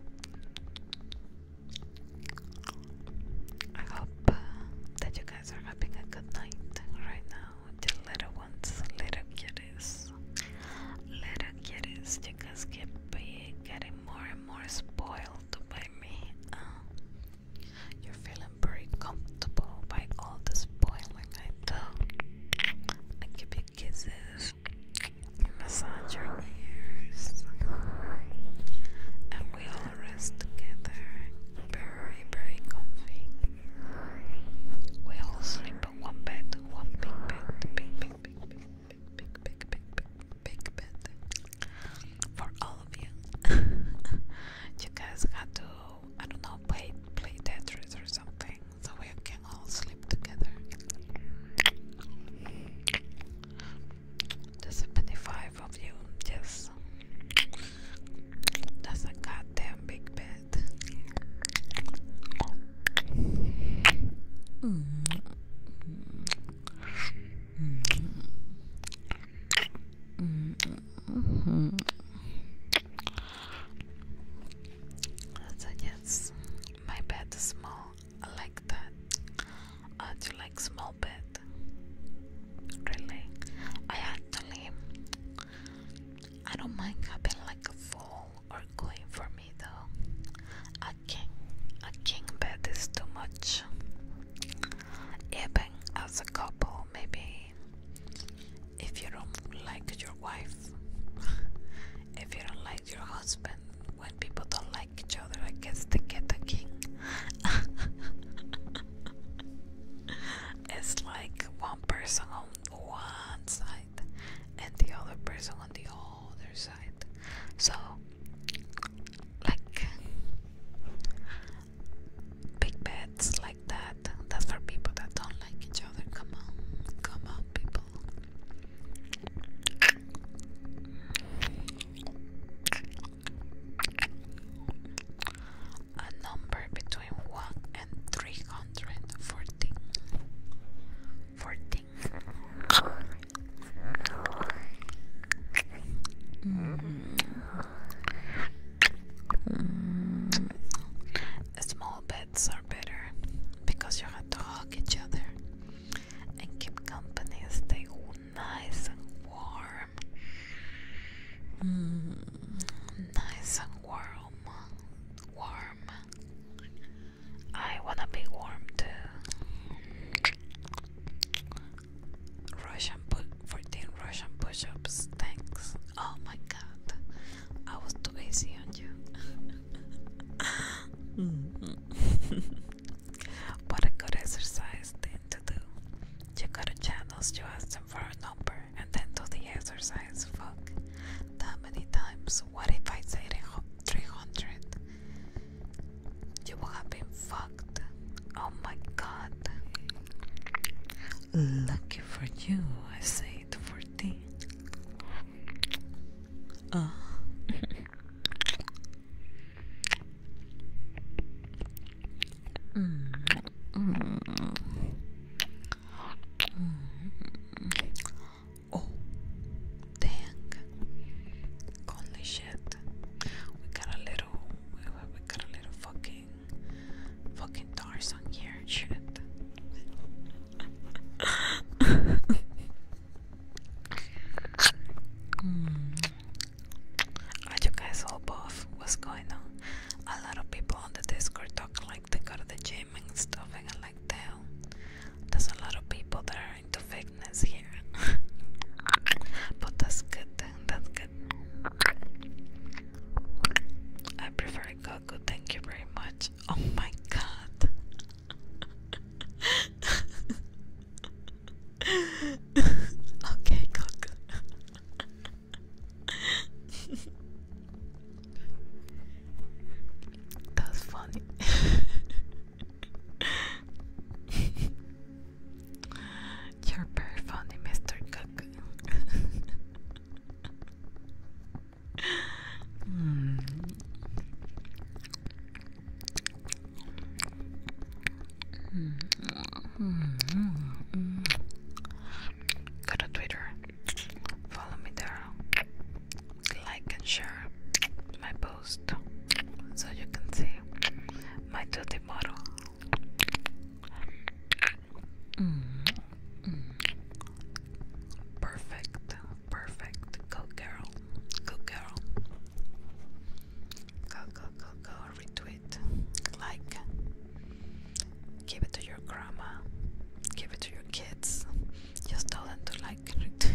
I hope uh, that you guys are having a good night right now. The little ones, little kitties, little kitties, you guys keep be getting more and more spoiled. a couple, maybe if you don't like your wife, if you don't like your husband, when people don't like each other, I guess they get a king. It's like one person on one side and the other person on the other side. So, like, big beds like that, that's for people that don't like each other. Come on, come on, people. A number between one and three hundred fourteen. Fourteen. Mm. Mm. Small beds are better because you have to hug each other and keep company, stay nice and warm. Mm. Nice and warm. Warm. I wanna be warm too. Russian put fourteen Russian push-ups. Thanks. Oh my god, I was too easy on you. What a good exercise thing to do. You go to channels, you ask them for a number, and then do the exercise. Fuck. That many times. What if I say three hundred? You would have been fucked. Oh my god. Lucky for you, I say it fourteen. Uh. mm. Mm. Mm. Oh, dang. Holy shit. We got a little, we got a little fucking, fucking Tarzan here. Shit. mm. Are you guys all buff? What's going on? A lot of people on the Discord talk like they go to the gym and stuff, and I'm like, damn, there's a lot of people that are into fitness here. But that's good, that's good. I prefer Goku, thank you very much. Oh my god. Okay, Goku. That's funny. You're very funny, Mister Cook. mm. Mm. Mm. Go to Twitter. Follow me there. Like and share my post so you can see my tutti model. Mm. Mm. Perfect, perfect. Go girl, go girl. Go, go, go, go. Retweet, like. Give it to your grandma. Give it to your kids. Just tell them to like it.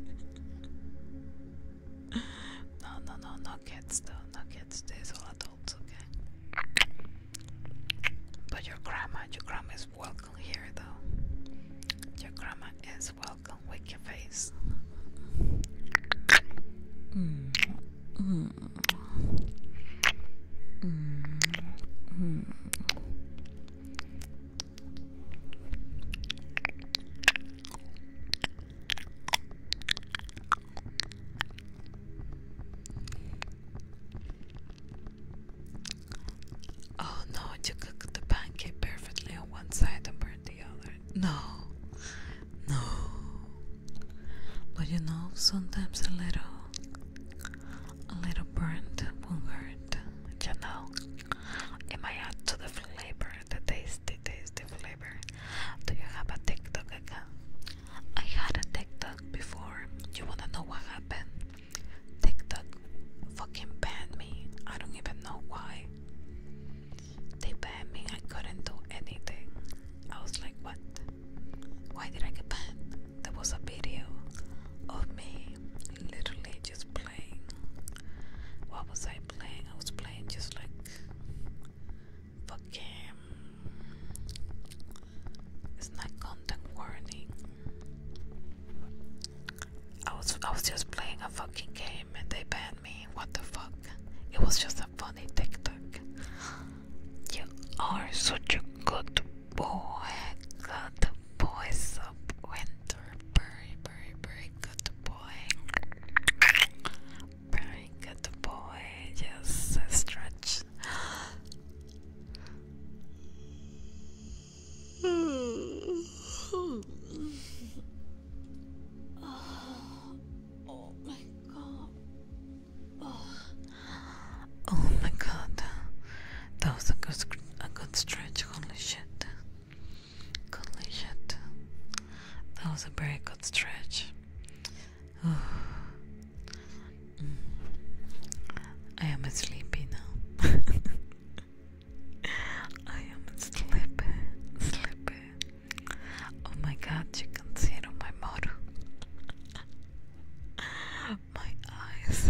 No, no, no, no kids though. No kids. These all adults, okay? But your grandma, your grandma is welcome here though. Your grandma is welcome with your face. Mm. Mm. Mm. Mm. Oh no, you cook the pancake perfectly on one side and burn the other. No, no. But you know, sometimes a little, a little burnt won't hurt. You know, it might add to the flavor, the tasty, tasty flavor. Do you have a TikTok account? I had a TikTok before. You wanna know what happened? TikTok fucking banned me. I don't even know why. They banned me. I couldn't do anything. I was like, what? Why did I was just a funny TikTok. You are such a good boy. Good boy, sub winter. Very, very, very good boy. Very good boy. Just a stretch. Oh my god. Oh my god. That was a good, a good stretch. Holy shit. Holy shit. That was a very good stretch. Oh. Mm. I am sleepy now. I am sleepy. Sleepy. Oh my god, you can see it on my motto. My eyes.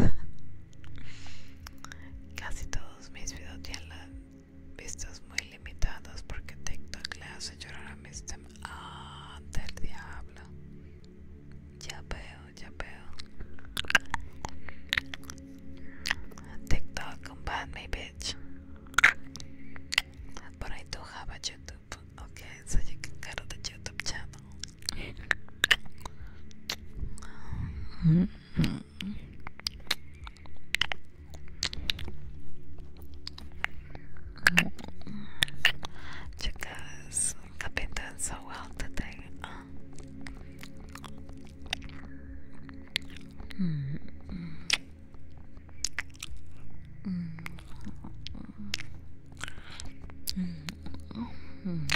Casi todos mis videos tienen las vistas muy limitadas porque TikTok le hace llorar a mis tem ah, del diablo. Ya veo, ya veo. TikTok combat me, bitch. But I do have a YouTube. Okay, so you can go to the YouTube channel. Mm-hmm. You guys have been doing so well today. Uh. Mm-hmm. Mm-hmm.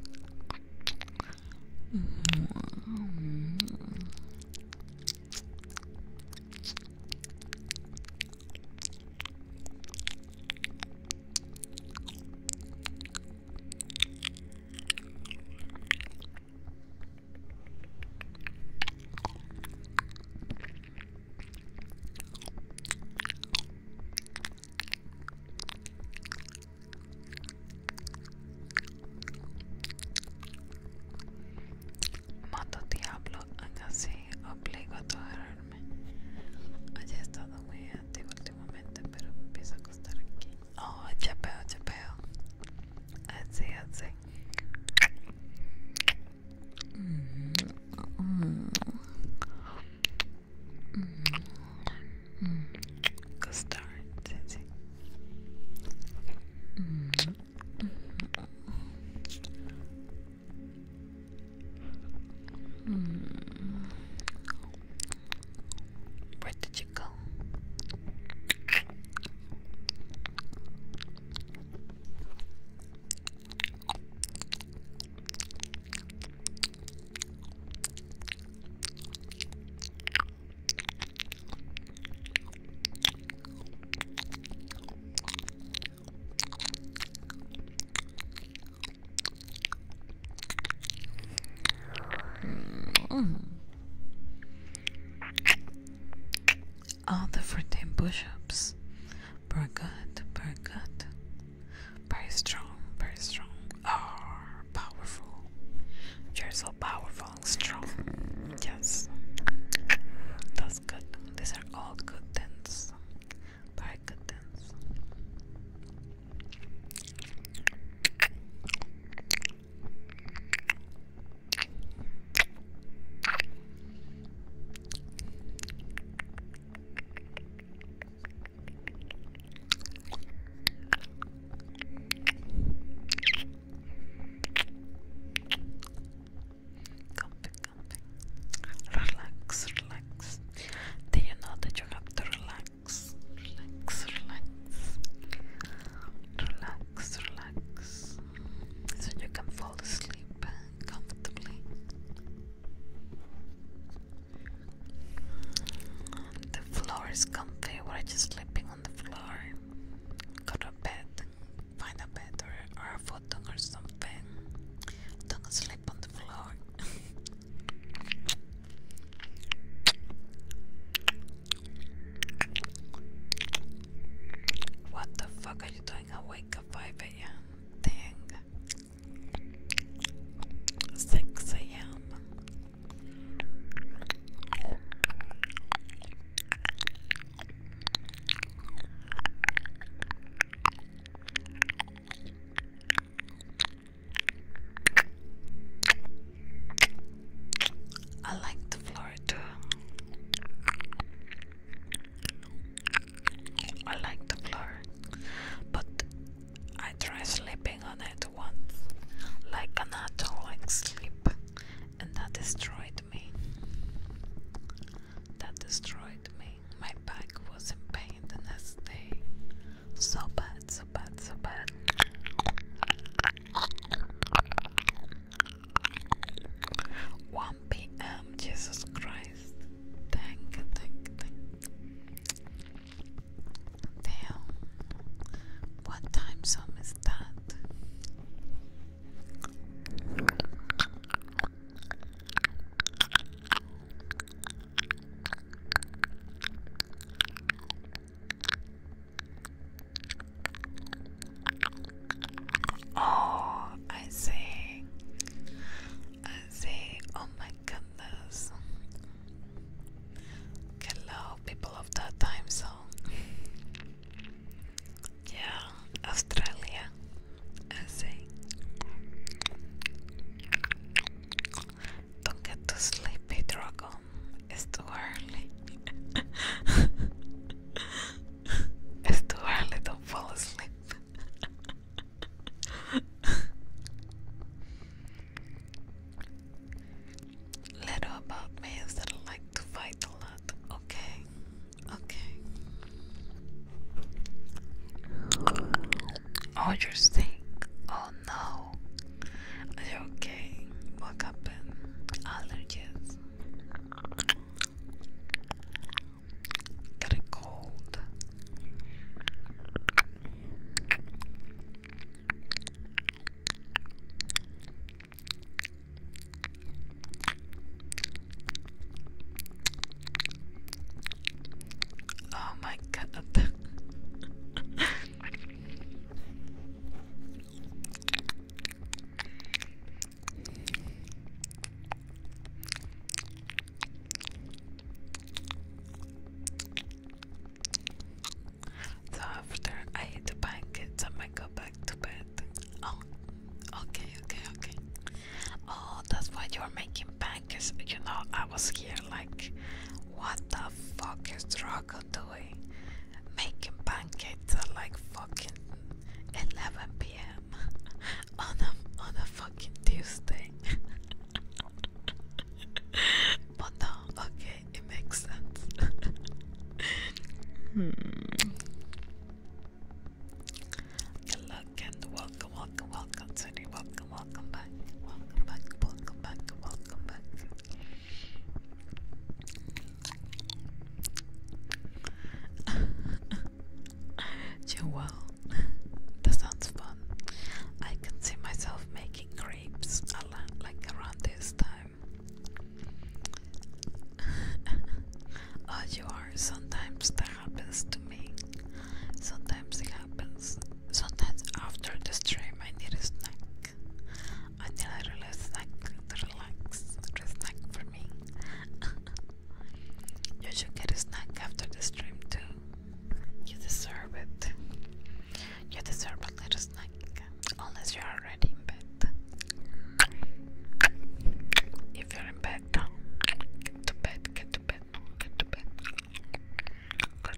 Mando diablo, haga así, obligo a tolerarme. Haya estado muy activo últimamente, pero me empiezo a acostar aquí. Oh, ya veo, ya veo. Así, así. Mm, mm, mm, mm. Good start, sí. Mm, mm. Where did you go? Mm. All the fourteen push-ups. Very good, very good. Very strong, very strong. Oh, powerful. You're so powerful and strong. Yes. That's good. These are all good things. Very good things. Comfy, comfy. Relax, relax. Do you know that you have to relax? Relax, relax. Relax, relax. So you can fall asleep comfortably. The floor is comfy. We're just sleeping on the floor. Go to bed. Find a bed or, or a futon or something. Don't sleep on the floor. What the fuck are you doing awake at five A M? Dang. six A M destroyed me. That destroyed me. My back was in pain the next day. So bad, so bad, so bad. one p m Jesus Christ. Dang, dang, dang. Damn. What time zone is that? Oh, I see. I see. Oh my goodness. Hello, people of that time zone. Yeah, Australia. I see. Don't get too sleepy, Dragon. It's too early. It's too early, don't fall asleep. Little about me is that I like to fight a lot. Okay, okay. Oh, you're sick. Oh no. Are you okay? What happened? Allergies. Got a cold. Oh my god. So after I eat the pancakes, I might go back to bed. Oh, okay, okay, okay. Oh, that's why you're making pancakes. You know, I was here like, what the fuck is Drago doing? Making pancakes at like fucking eleven p m on a on a fucking Tuesday. But no, okay, it makes sense. hmm. Good luck and welcome, welcome, welcome, Tony. Welcome, welcome back. Welcome back, welcome back, welcome back. Joel, that sounds fun. I can see myself making grapes a lot, like around this time. Oh, you are. Sometimes that happens to me. Sometimes it happens. Sometimes after the stream, I need a snack. I need a little snack to relax. A snack for me. You should get a snack after the stream too. You deserve it. You deserve a little snack, unless you're already in bed. If you're in bed, get to bed, get to bed, get to bed. Good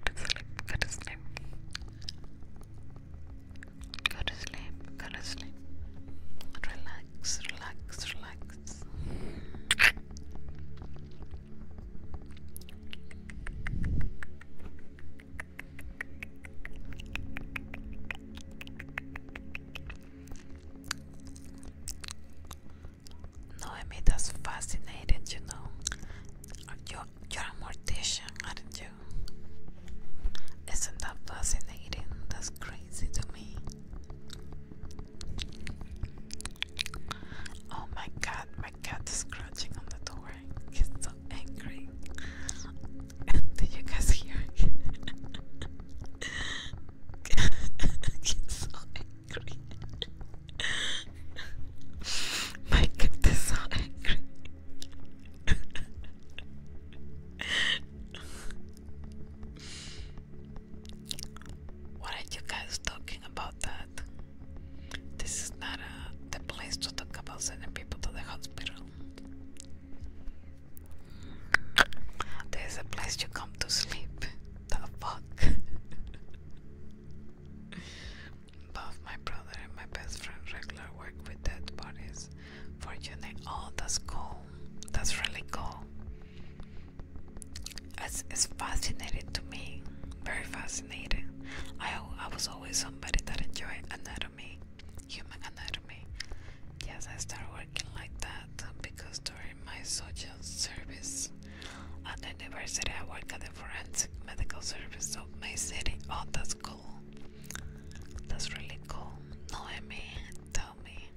with somebody that enjoy anatomy, human anatomy. Yes, I started working like that because during my social service at the university, I work at the forensic medical service of my city. Oh, that's cool. That's really cool. Noemi, tell me,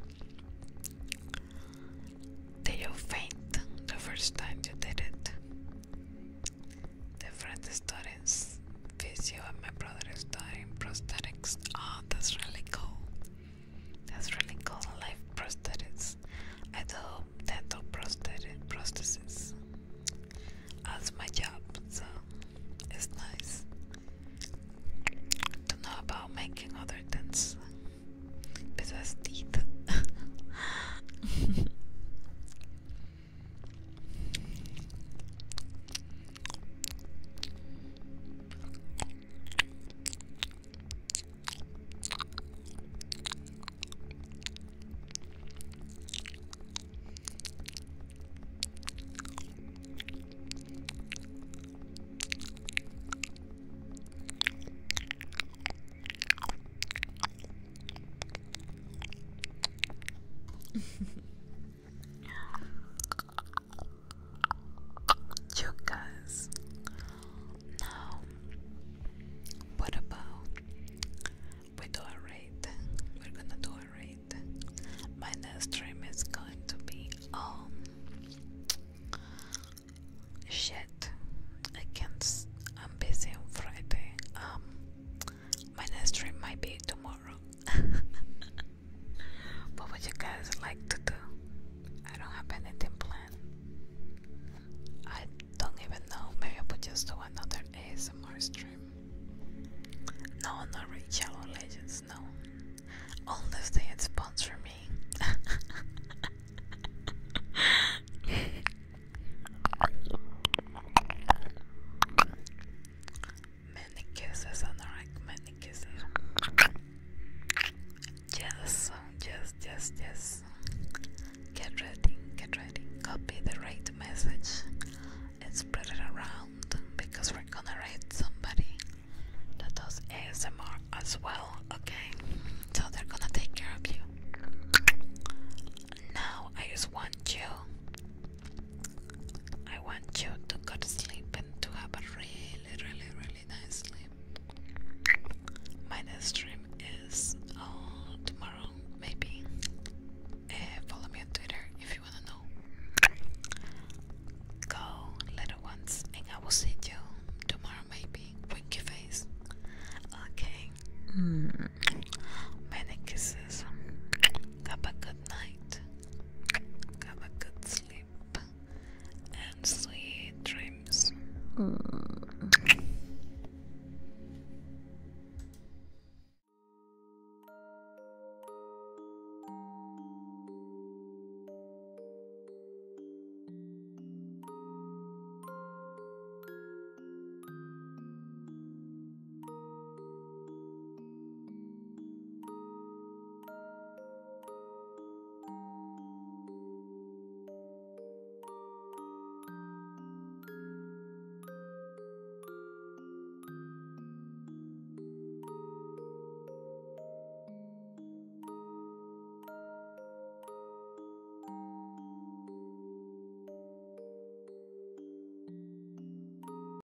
did you faint the first time you did it? The friend is studying physio and my brother is studying prosthetics. Oh, that's really cool. That's really cool. I like prosthetics. I do dental prosthetic prosthesis as my job, so it's nice to know about making other things besides teeth. You guys, now what about we do a raid? We're gonna do a raid. My next stream is going to be on shit. I can't. I'm busy on Friday. Um, my next stream might be tomorrow. What would you guys like to do? I don't have anything planned. I don't even know. Maybe I would just do another A S M R stream. No, not Raid Shadow Legends, no. Unless they sponsor me. Many kisses, Anorak, many kisses. Yes, yes, yes, yes. Get ready, get ready. Copy the raid message and spread it around because we're gonna raid somebody that does A S M R as well, okay? So they're gonna take care of you. Now I just want you, I want you to go to sleep and to have a really, really, really nice sleep. My next stream is uh, tomorrow, maybe. Uh, follow me on Twitter if you wanna know. Go, little ones, and I will see you tomorrow, maybe. Winky face. Okay. Mm. Many kisses. Have a good night. Have a good sleep. And sweet dreams. Mm.